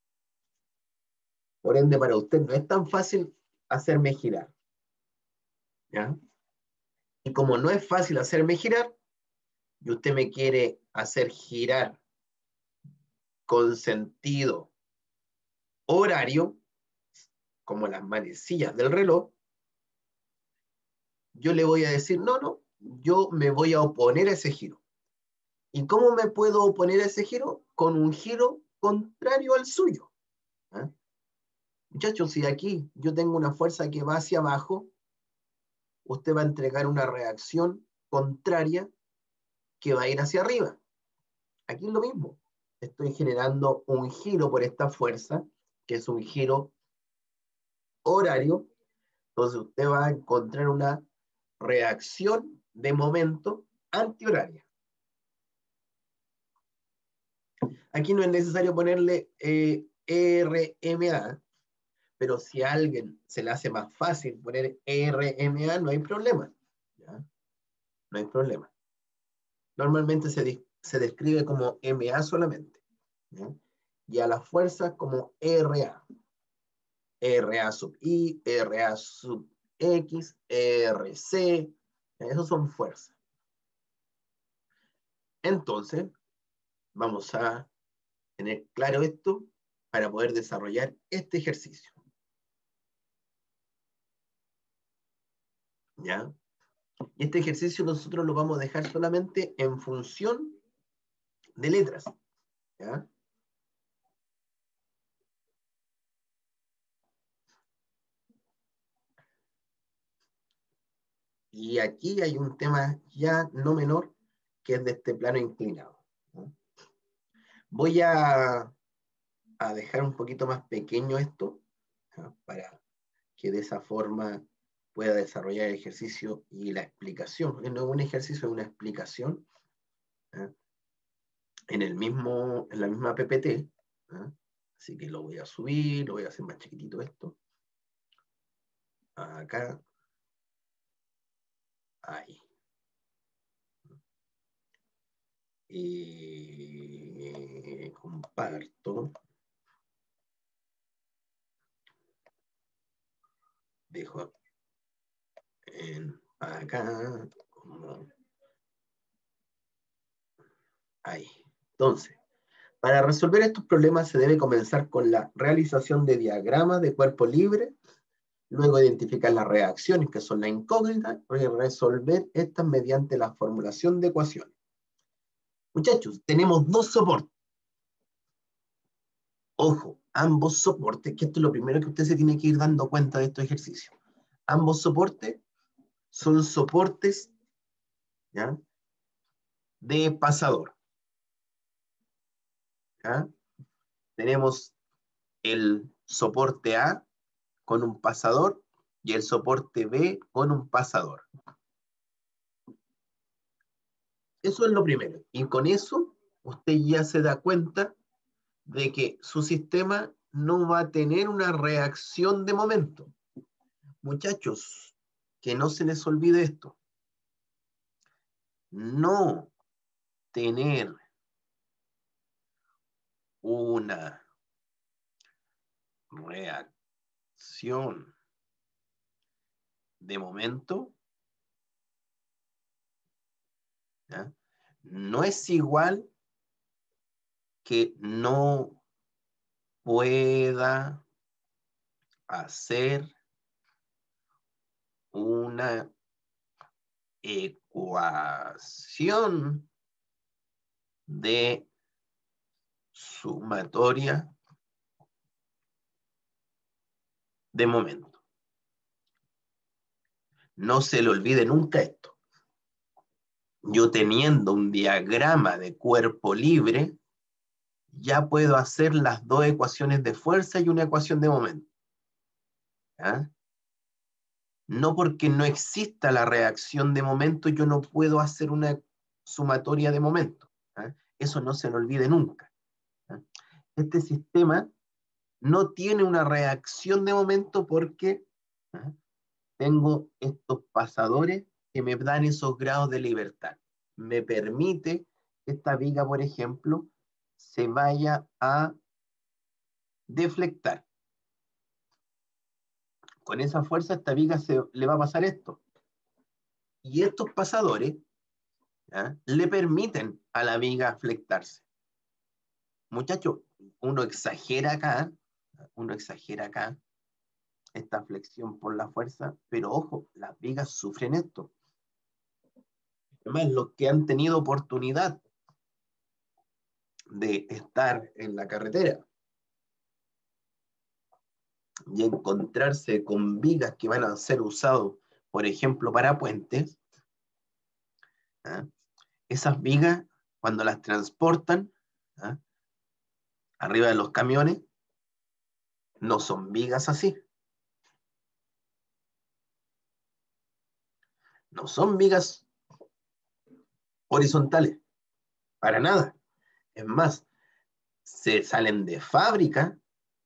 por ende para usted no es tan fácil hacerme girar. ¿Ya? Y como no es fácil hacerme girar, y usted me quiere hacer girar con sentido horario, como las manecillas del reloj, yo le voy a decir, no, no, yo me voy a oponer a ese giro. ¿Y cómo me puedo oponer a ese giro? Con un giro contrario al suyo. ¿Ah? Muchachos, si aquí yo tengo una fuerza que va hacia abajo, usted va a entregar una reacción contraria que va a ir hacia arriba. Aquí es lo mismo. Estoy generando un giro por esta fuerza, que es un giro horario. Entonces usted va a encontrar una reacción de momento antihoraria. Aquí no es necesario ponerle RMA, pero si a alguien se le hace más fácil poner RMA, no hay problema. ¿Ya? No hay problema. Normalmente se describe como MA solamente. ¿Ya? Y a las fuerzas como RA. RA sub I, RA sub X, RC. Esos son fuerzas. Entonces, vamos a tener claro esto para poder desarrollar este ejercicio. ¿Ya? Y este ejercicio nosotros lo vamos a dejar solamente en función de letras. ¿Ya? Y aquí hay un tema ya no menor, que es de este plano inclinado. ¿No? Voy a dejar un poquito más pequeño esto, ¿no? Para que de esa forma pueda desarrollar el ejercicio y la explicación. No es un ejercicio, es una explicación, ¿no? En la misma PPT. ¿No? Así que lo voy a subir, lo voy a hacer más chiquitito esto. Acá. Ahí. Y comparto. Dejo acá como Ahí. Entonces, para resolver estos problemas se debe comenzar con la realización de diagramas de cuerpo libre, luego identificar las reacciones, que son la incógnita, y resolver estas mediante la formulación de ecuaciones. Muchachos, tenemos dos soportes. Ojo, ambos soportes, que esto es lo primero que usted se tiene que ir dando cuenta de estos ejercicios. Ambos soportes son soportes, ¿ya?, de pasador. ¿Ya? Tenemos el soporte A con un pasador y el soporte B con un pasador. Eso es lo primero. Y con eso usted ya se da cuenta de que su sistema no va a tener una reacción de momento. Muchachos, que no se les olvide esto. No tener una reacción de momento, ¿ya?, no es igual que no pueda hacer una ecuación de sumatoria de momento. No se le olvide nunca esto. Yo teniendo un diagrama de cuerpo libre, ya puedo hacer las dos ecuaciones de fuerza y una ecuación de momento. ¿Ah? No porque no exista la reacción de momento, yo no puedo hacer una sumatoria de momento. ¿Ah? Eso no se lo olvide nunca. ¿Ah? Este sistema no tiene una reacción de momento porque, ¿ah?, tengo estos pasadores que me dan esos grados de libertad. Me permite que esta viga, por ejemplo, se vaya a deflectar. Con esa fuerza, esta viga le va a pasar esto. Y estos pasadores, ¿ya?, le permiten a la viga flectarse. Muchachos, uno exagera acá esta flexión por la fuerza, pero ojo, las vigas sufren esto. Además, los que han tenido oportunidad de estar en la carretera y encontrarse con vigas que van a ser usados, por ejemplo, para puentes, ¿ah?, esas vigas, cuando las transportan, ¿ah?, arriba de los camiones, no son vigas así. No son vigas horizontales, para nada. Es más, se salen de fábrica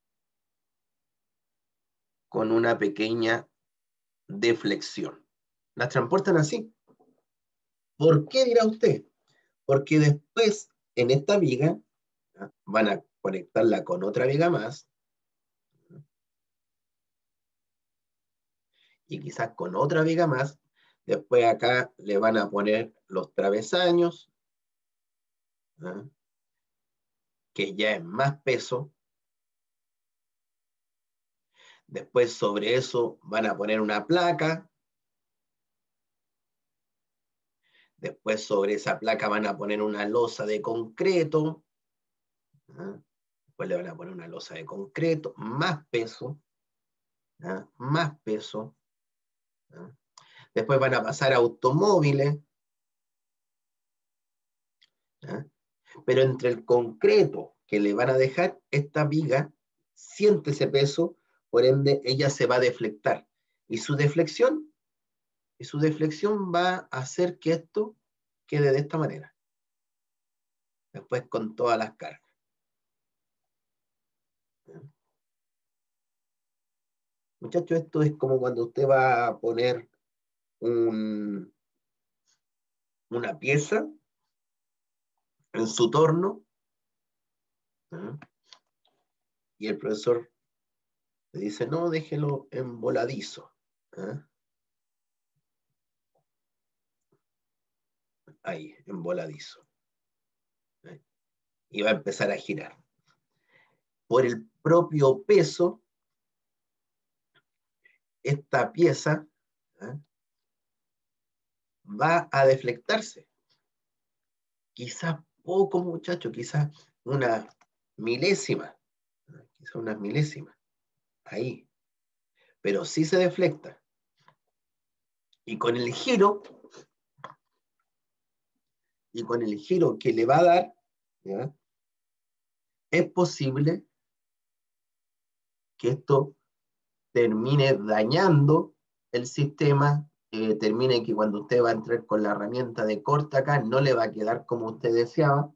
con una pequeña deflexión. Las transportan así. ¿Por qué, dirá usted? Porque después, en esta viga, ¿ah?, van a conectarla con otra viga más, y quizás con otra viga más. Después acá le van a poner los travesaños, ¿ah?, que ya es más peso. Después sobre eso van a poner una placa. Después sobre esa placa van a poner una losa de concreto. ¿Ah? Después le van a poner una losa de concreto, más peso. ¿Ah? Más peso. ¿Ah? Después van a pasar automóviles. ¿Ah? Pero entre el concreto que le van a dejar, esta viga siente ese peso, por ende ella se va a deflectar. Y su deflexión va a hacer que esto quede de esta manera. Después con todas las cargas. ¿Ah? Muchachos, esto es como cuando usted va a poner una pieza en su torno, ¿ah?, y el profesor le dice, no, déjelo en voladizo. ¿Ah? Ahí, en voladizo. y va a empezar a girar. Por el propio peso, esta pieza va a deflectarse. Quizás poco, muchachos, quizás una milésima, quizás unas milésimas, ahí, pero sí se deflecta. Y con el giro que le va a dar, ¿ya? Es posible que esto termine dañando el sistema, termine que cuando usted va a entrar con la herramienta de corte acá, no le va a quedar como usted deseaba,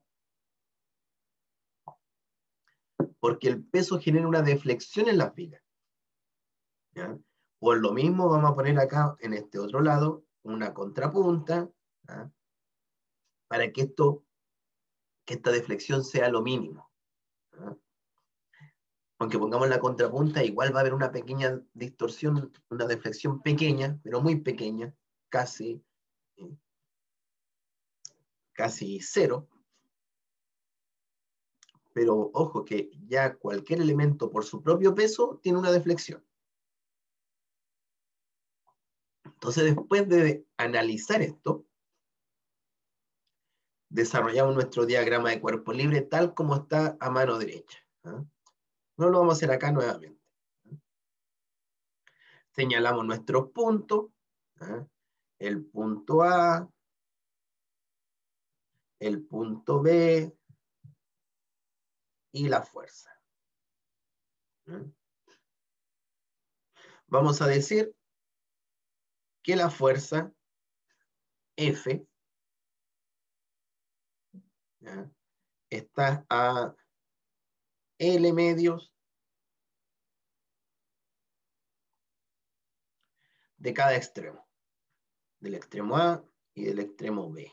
porque el peso genera una deflexión en las vigas. ¿Ya? Por lo mismo vamos a poner acá, en este otro lado, una contrapunta, ¿ya? Para que esta deflexión sea lo mínimo. ¿Ya? Aunque pongamos la contrapunta, igual va a haber una pequeña distorsión, una deflexión pequeña, pero muy pequeña, casi cero. Pero ojo que ya cualquier elemento por su propio peso tiene una deflexión. Entonces, después de analizar esto, desarrollamos nuestro diagrama de cuerpo libre tal como está a mano derecha. No lo vamos a hacer acá nuevamente. Señalamos nuestros puntos, el punto A, el punto B y la fuerza. Vamos a decir que la fuerza F está a L medios de cada extremo, del extremo A y del extremo B.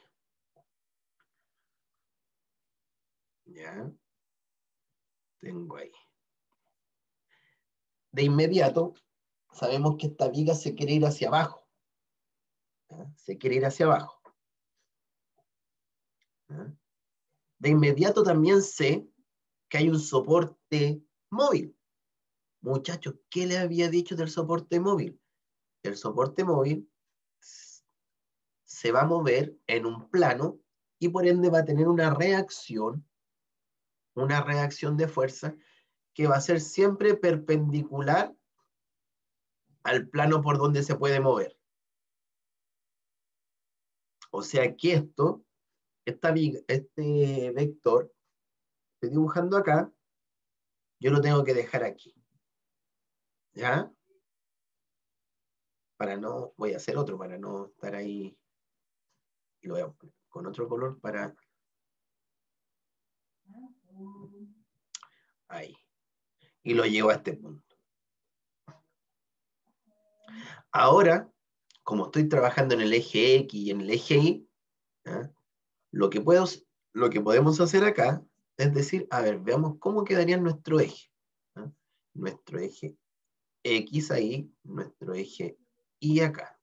Ya, tengo ahí. De inmediato, sabemos que esta viga se quiere ir hacia abajo. ¿Ya? Se quiere ir hacia abajo. ¿Ya? De inmediato también sé que hay un soporte móvil. Muchachos, ¿qué le había dicho del soporte móvil? El soporte móvil se va a mover en un plano y por ende va a tener una reacción de fuerza que va a ser siempre perpendicular al plano por donde se puede mover. O sea que este vector, estoy dibujando acá, yo lo tengo que dejar aquí. ¿Ya? Voy a hacer otro para no estar ahí. Y lo voy a poner con otro color para... Ahí. Y lo llevo a este punto. Ahora, como estoy trabajando en el eje X y en el eje Y, ¿ya? Lo que podemos hacer acá es decir, a ver, veamos cómo quedaría nuestro eje. ¿Ya? Nuestro eje X ahí, nuestro eje Y acá.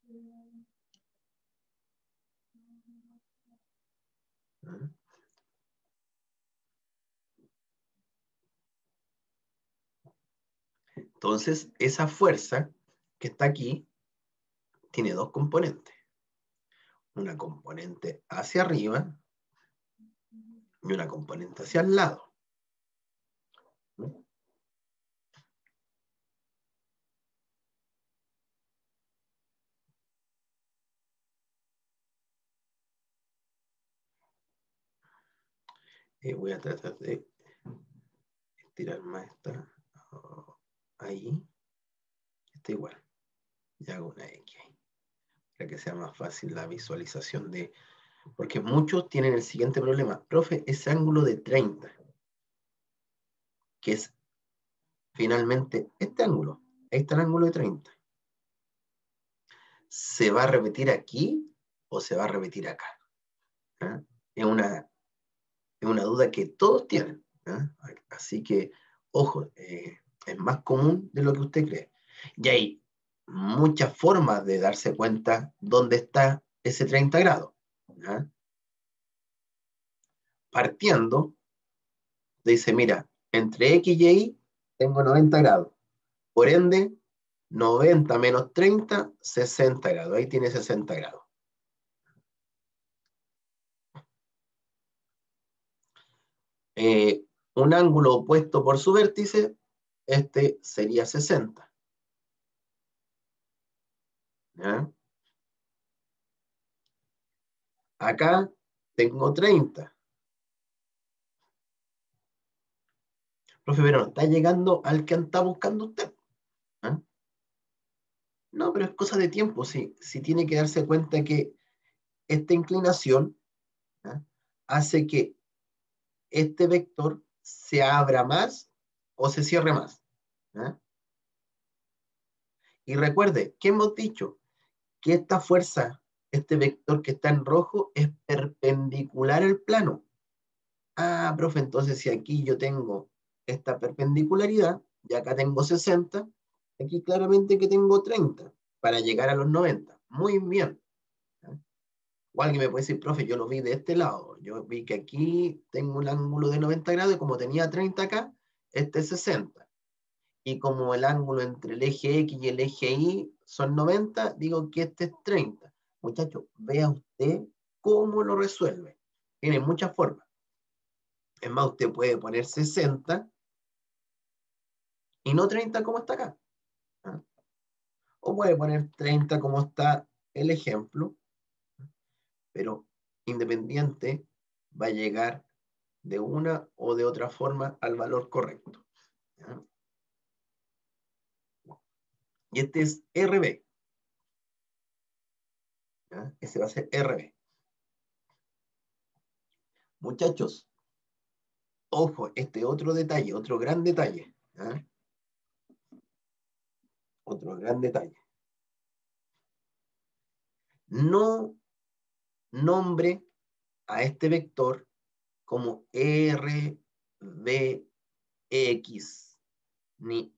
¿Ya? Entonces, esa fuerza que está aquí tiene dos componentes. Una componente hacia arriba y una componente hacia el lado. Voy a tratar de estirar más esta. Ahí. Está igual. Y hago una X ahí. Para que sea más fácil la visualización de... Porque muchos tienen el siguiente problema. Profe, ese ángulo de 30, que es finalmente este ángulo. Ahí está el ángulo de 30. ¿Se va a repetir aquí o se va a repetir acá? ¿Ah? Es una duda que todos tienen. ¿Ah? Así que, ojo, es más común de lo que usted cree. Y hay muchas formas de darse cuenta dónde está ese 30 grados. ¿Ah? Partiendo te dice, mira, entre X y Y tengo 90 grados. Por ende, 90 menos 30, 60 grados. Ahí tiene 60 grados. Un ángulo opuesto por su vértice, este sería 60. ¿Ya? Acá tengo 30. Profe, pero no está llegando al que está buscando usted. ¿Ah? No, pero es cosa de tiempo, sí. Si tiene que darse cuenta que esta inclinación, ¿ah?, hace que este vector se abra más o se cierre más. ¿Ah? Y recuerde, ¿qué hemos dicho? Que esta fuerza, este vector que está en rojo, es perpendicular al plano. Ah, profe, entonces si aquí yo tengo esta perpendicularidad, y acá tengo 60, aquí claramente que tengo 30 para llegar a los 90. Muy bien. O alguien me puede decir, profe, yo lo vi de este lado. Yo vi que aquí tengo un ángulo de 90 grados y como tenía 30 acá, este es 60. Y como el ángulo entre el eje X y el eje Y son 90, digo que este es 30. Muchachos, vea usted cómo lo resuelve. Tiene muchas formas. Es más, usted puede poner 60 y no 30 como está acá. ¿Ah? O puede poner 30 como está el ejemplo, pero independiente va a llegar de una o de otra forma al valor correcto. ¿Ya? Y este es RB. ¿Ya? Ese va a ser RB. Muchachos, ojo, este otro detalle, otro gran detalle. ¿Ya? Otro gran detalle. No nombre a este vector como RBX ni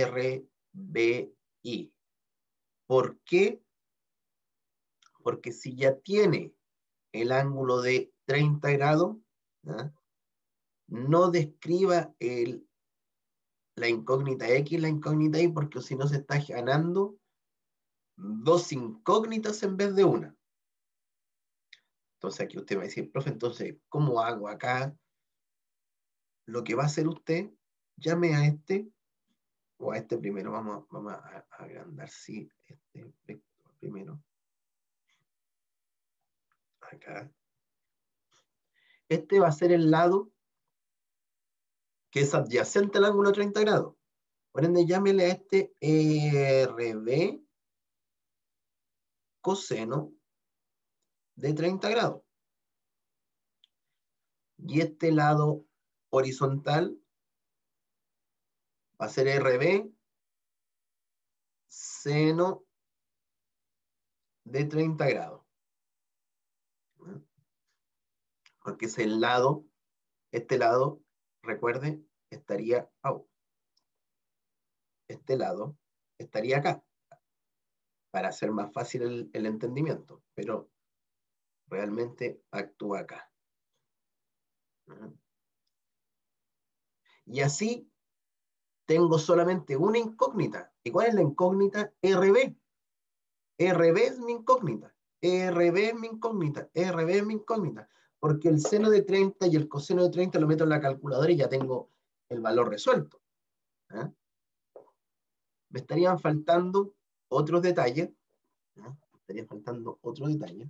RBI. ¿Por qué? Porque si ya tiene el ángulo de 30 grados, ¿ya?, no describa la incógnita X, la incógnita Y, porque si no se está ganando dos incógnitas en vez de una. Entonces aquí usted va a decir, profe, entonces, ¿cómo hago acá? Lo que va a hacer usted, llame a este, o a este primero, vamos a agrandar, sí, este vector primero. Acá. Este va a ser el lado que es adyacente al ángulo de 30 grados. Por ende, llámele a este RB coseno de 30 grados. Y este lado horizontal va a ser RB seno de 30 grados. Porque es el lado, este lado, recuerde, estaría, este lado estaría acá, para hacer más fácil el entendimiento, pero realmente actúa acá. Y así tengo solamente una incógnita. ¿Y cuál es la incógnita? RB. RB es mi incógnita. RB es mi incógnita. RB es mi incógnita. Porque el seno de 30 y el coseno de 30 lo meto en la calculadora y ya tengo el valor resuelto. ¿Ah? Me estarían faltando otros detalles. ¿Ah? Me estarían faltando otros detalles.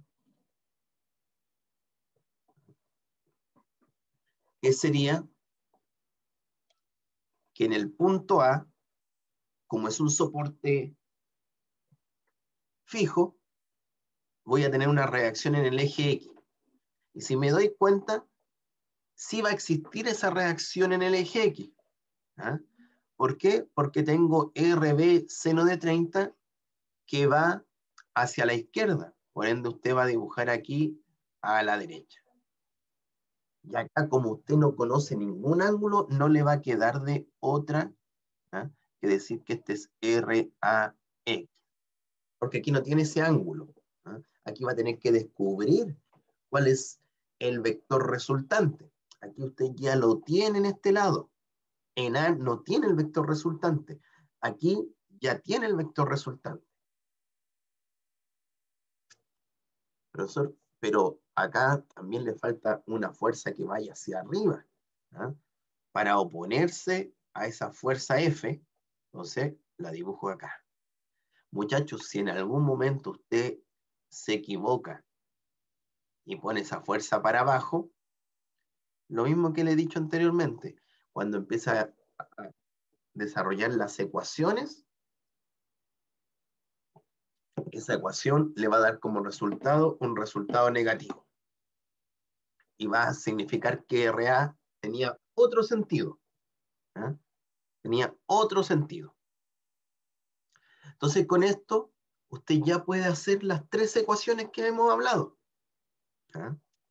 Que sería que en el punto A, como es un soporte fijo, voy a tener una reacción en el eje X. Y si me doy cuenta, sí va a existir esa reacción en el eje X. ¿Ah? ¿Por qué? Porque tengo RB seno de 30 que va hacia la izquierda. Por ende, usted va a dibujar aquí a la derecha. Y acá, como usted no conoce ningún ángulo, no le va a quedar de otra, ¿ah?, que decir que este es RAX. Porque aquí no tiene ese ángulo. ¿Ah? Aquí va a tener que descubrir cuál es el vector resultante. Aquí usted ya lo tiene en este lado. En A no tiene el vector resultante. Aquí ya tiene el vector resultante. Profesor, pero acá también le falta una fuerza que vaya hacia arriba, ¿ah? Para oponerse a esa fuerza F, entonces la dibujo acá. Muchachos, si en algún momento usted se equivoca y pone esa fuerza para abajo, lo mismo que le he dicho anteriormente, cuando empieza a desarrollar las ecuaciones, esa ecuación le va a dar como resultado un resultado negativo. Y va a significar que RA tenía otro sentido. ¿Eh? Tenía otro sentido. Entonces, con esto, usted ya puede hacer las tres ecuaciones que hemos hablado. ¿Eh?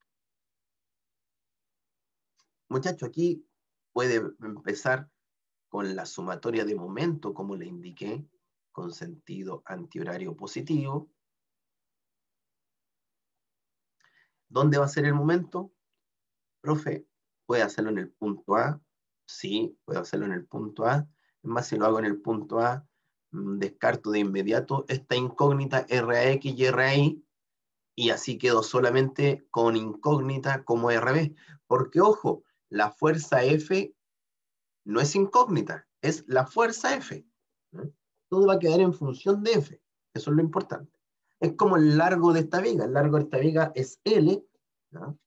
Muchachos, aquí puede empezar con la sumatoria de momento, como le indiqué, con sentido antihorario positivo. ¿Dónde va a ser el momento? Profe, ¿puede hacerlo en el punto A? Sí, puedo hacerlo en el punto A. Es más, si lo hago en el punto A, descarto de inmediato esta incógnita RAX y RAI, y así quedo solamente con incógnita como RB. Porque, ojo, la fuerza F no es incógnita, es la fuerza F. ¿No? Todo va a quedar en función de F. Eso es lo importante. Es como el largo de esta viga. El largo de esta viga es L. ¿No?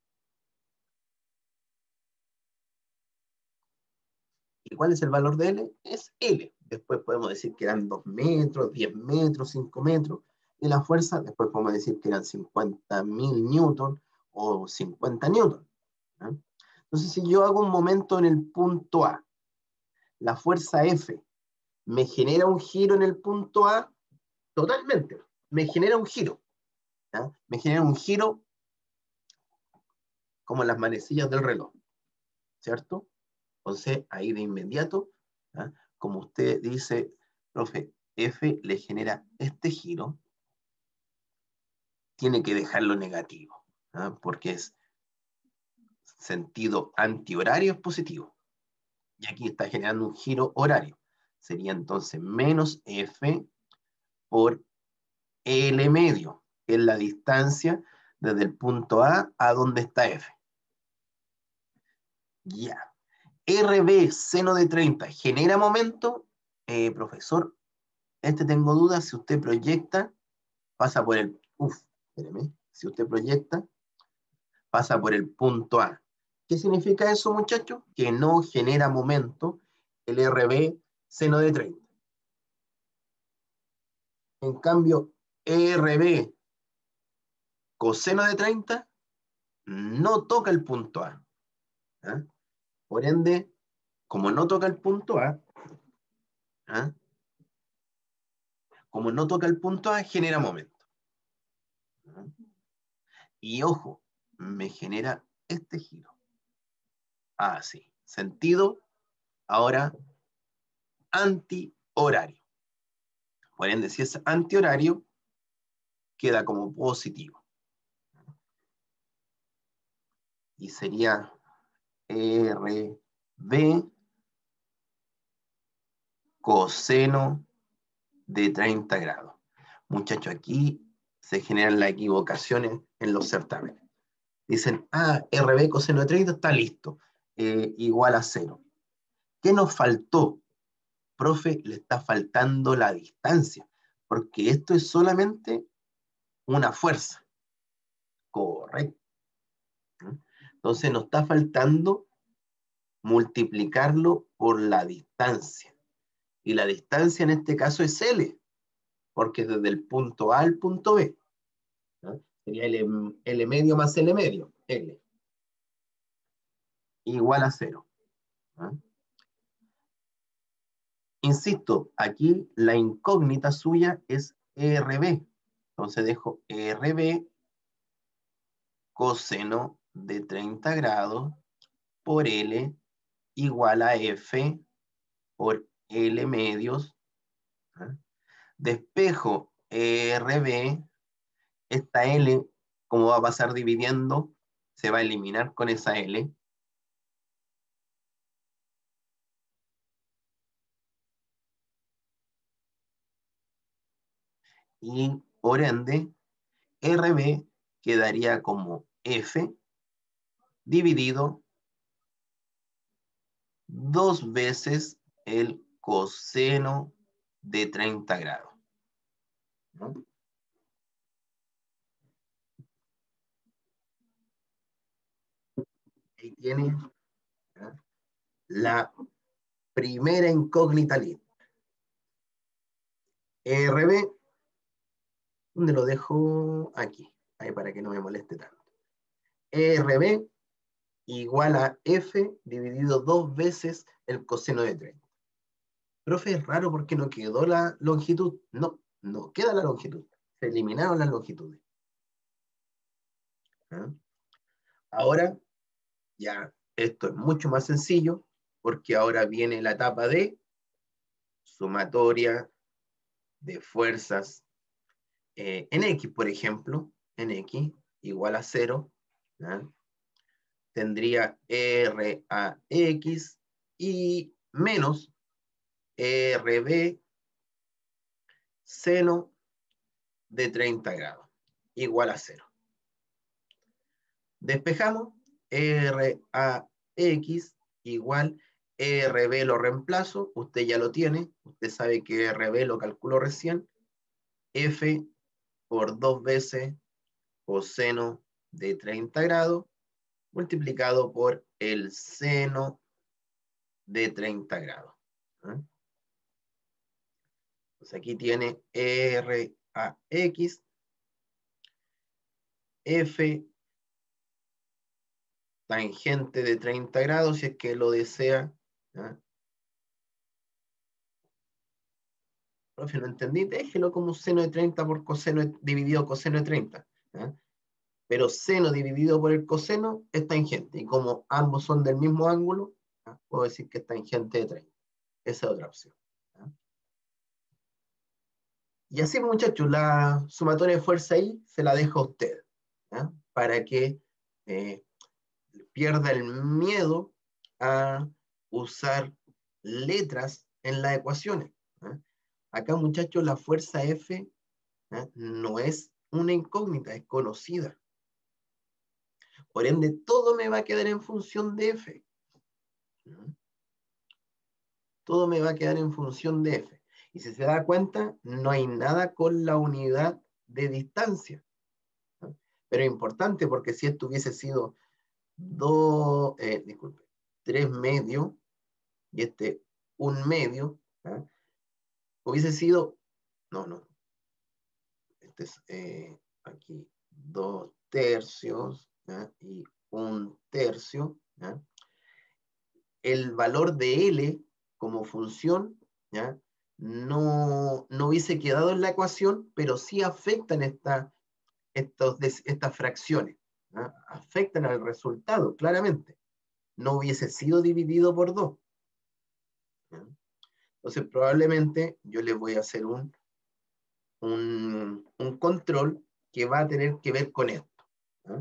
¿Y cuál es el valor de L? Es L. Después podemos decir que eran 2 metros, 10 metros, 5 metros. Y la fuerza, después podemos decir que eran 50.000 newton o 50 newton. ¿No? Entonces, si yo hago un momento en el punto A, la fuerza F me genera un giro en el punto A, totalmente. Me genera un giro. ¿Ya? Me genera un giro como las manecillas del reloj. ¿Cierto? Entonces, ahí de inmediato, ¿ya? Como usted dice, profe, F le genera este giro, tiene que dejarlo negativo, ¿ya? Porque es sentido antihorario es positivo. Y aquí está generando un giro horario. Sería entonces menos F por L medio, que es la distancia desde el punto a donde está F. Ya. RB seno de 30 genera momento. Profesor, tengo dudas. Si usted proyecta, pasa por el. Espéreme. Si usted proyecta, pasa por el punto A. ¿Qué significa eso, muchachos? Que no genera momento el RB seno de 30. En cambio, RB coseno de 30 no toca el punto A. ¿Ah? Por ende, como no toca el punto A, ¿ah? Como no toca el punto A, genera momento. ¿Ah? Y ojo, me genera este giro. Ah, sí. Sentido, ahora, antihorario. Por ende, si es antihorario, queda como positivo. Y sería RB coseno de 30 grados. Muchachos, aquí se generan las equivocaciones en los certámenes. Dicen, RB coseno de 30 está listo, igual a 0. ¿Qué nos faltó? Profe, le está faltando la distancia, porque esto es solamente una fuerza. Correcto. Entonces nos está faltando multiplicarlo por la distancia. Y la distancia en este caso es L, porque es desde el punto A al punto B. ¿No? Sería L medio más L medio, L. Igual a 0. ¿No? Insisto, aquí la incógnita suya es RB. Entonces dejo RB coseno de 30 grados por L igual a F por L medios. ¿Ah? Despejo RB, esta L, como va a pasar dividiendo, se va a eliminar con esa L. Y por ende, RB quedaría como F dividido 2 veces el coseno de 30 grados, ¿no? Ahí tiene, ¿no?, la primera incógnita libre. RB, ¿dónde lo dejo? Aquí, ahí para que no me moleste tanto. RB igual a F dividido 2 veces el coseno de 30. Profe, es raro porque no quedó la longitud. No, no queda la longitud. Se eliminaron las longitudes. ¿Ah? Ahora, ya, esto es mucho más sencillo porque ahora viene la etapa de sumatoria de fuerzas en X, por ejemplo, en X igual a 0, ¿ya? Tendría R a X y menos RB seno de 30 grados, igual a 0. Despejamos, R a X igual RB lo reemplazo, usted ya lo tiene, usted sabe que RB lo calculó recién, F por 2 veces coseno de 30 grados multiplicado por el seno de 30 grados. ¿Eh? Pues aquí tiene R a X, F tangente de 30 grados, si es que lo desea. ¿Eh? Profe, no entendí, déjelo como seno de 30 por coseno dividido coseno de 30. ¿Eh? Pero seno dividido por el coseno es tangente. Y como ambos son del mismo ángulo, ¿eh?, puedo decir que es tangente de 30. Esa es otra opción. ¿Eh? Y así, muchachos, la sumatoria de fuerza ahí se la dejo a usted, ¿eh?, para que pierda el miedo a usar letras en las ecuaciones. ¿Eh? Acá, muchachos, la fuerza F no es una incógnita, es conocida. Por ende, todo me va a quedar en función de F. Todo me va a quedar en función de F. Y si se da cuenta, no hay nada con la unidad de distancia. Pero es importante porque si esto hubiese sido 3 medios y este 1 medio, ¿eh?, hubiese sido, no, este es aquí 2 tercios, ¿eh?, y 1 tercio, ¿eh?, el valor de L como función, ¿ya?, no hubiese quedado en la ecuación, pero sí afectan estas fracciones, ¿ya?, afectan al resultado, claramente. No hubiese sido dividido por 2. ¿Ya? Entonces, probablemente yo les voy a hacer un control que va a tener que ver con esto, ¿ya?,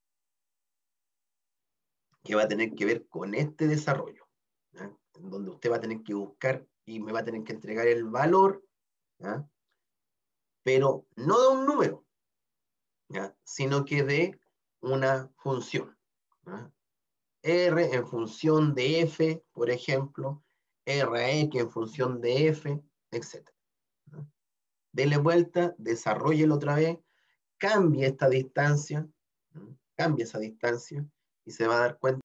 que va a tener que ver con este desarrollo, ¿ya?, en donde usted va a tener que buscar y me va a tener que entregar el valor, ¿ya?, pero no de un número, ¿ya?, sino que de una función, ¿ya?, R en función de F, por ejemplo, RX en función de F, etc. ¿Ya? Dele vuelta, desarrollelo otra vez, cambie esta distancia, ¿ya?, cambie esa distancia y se va a dar cuenta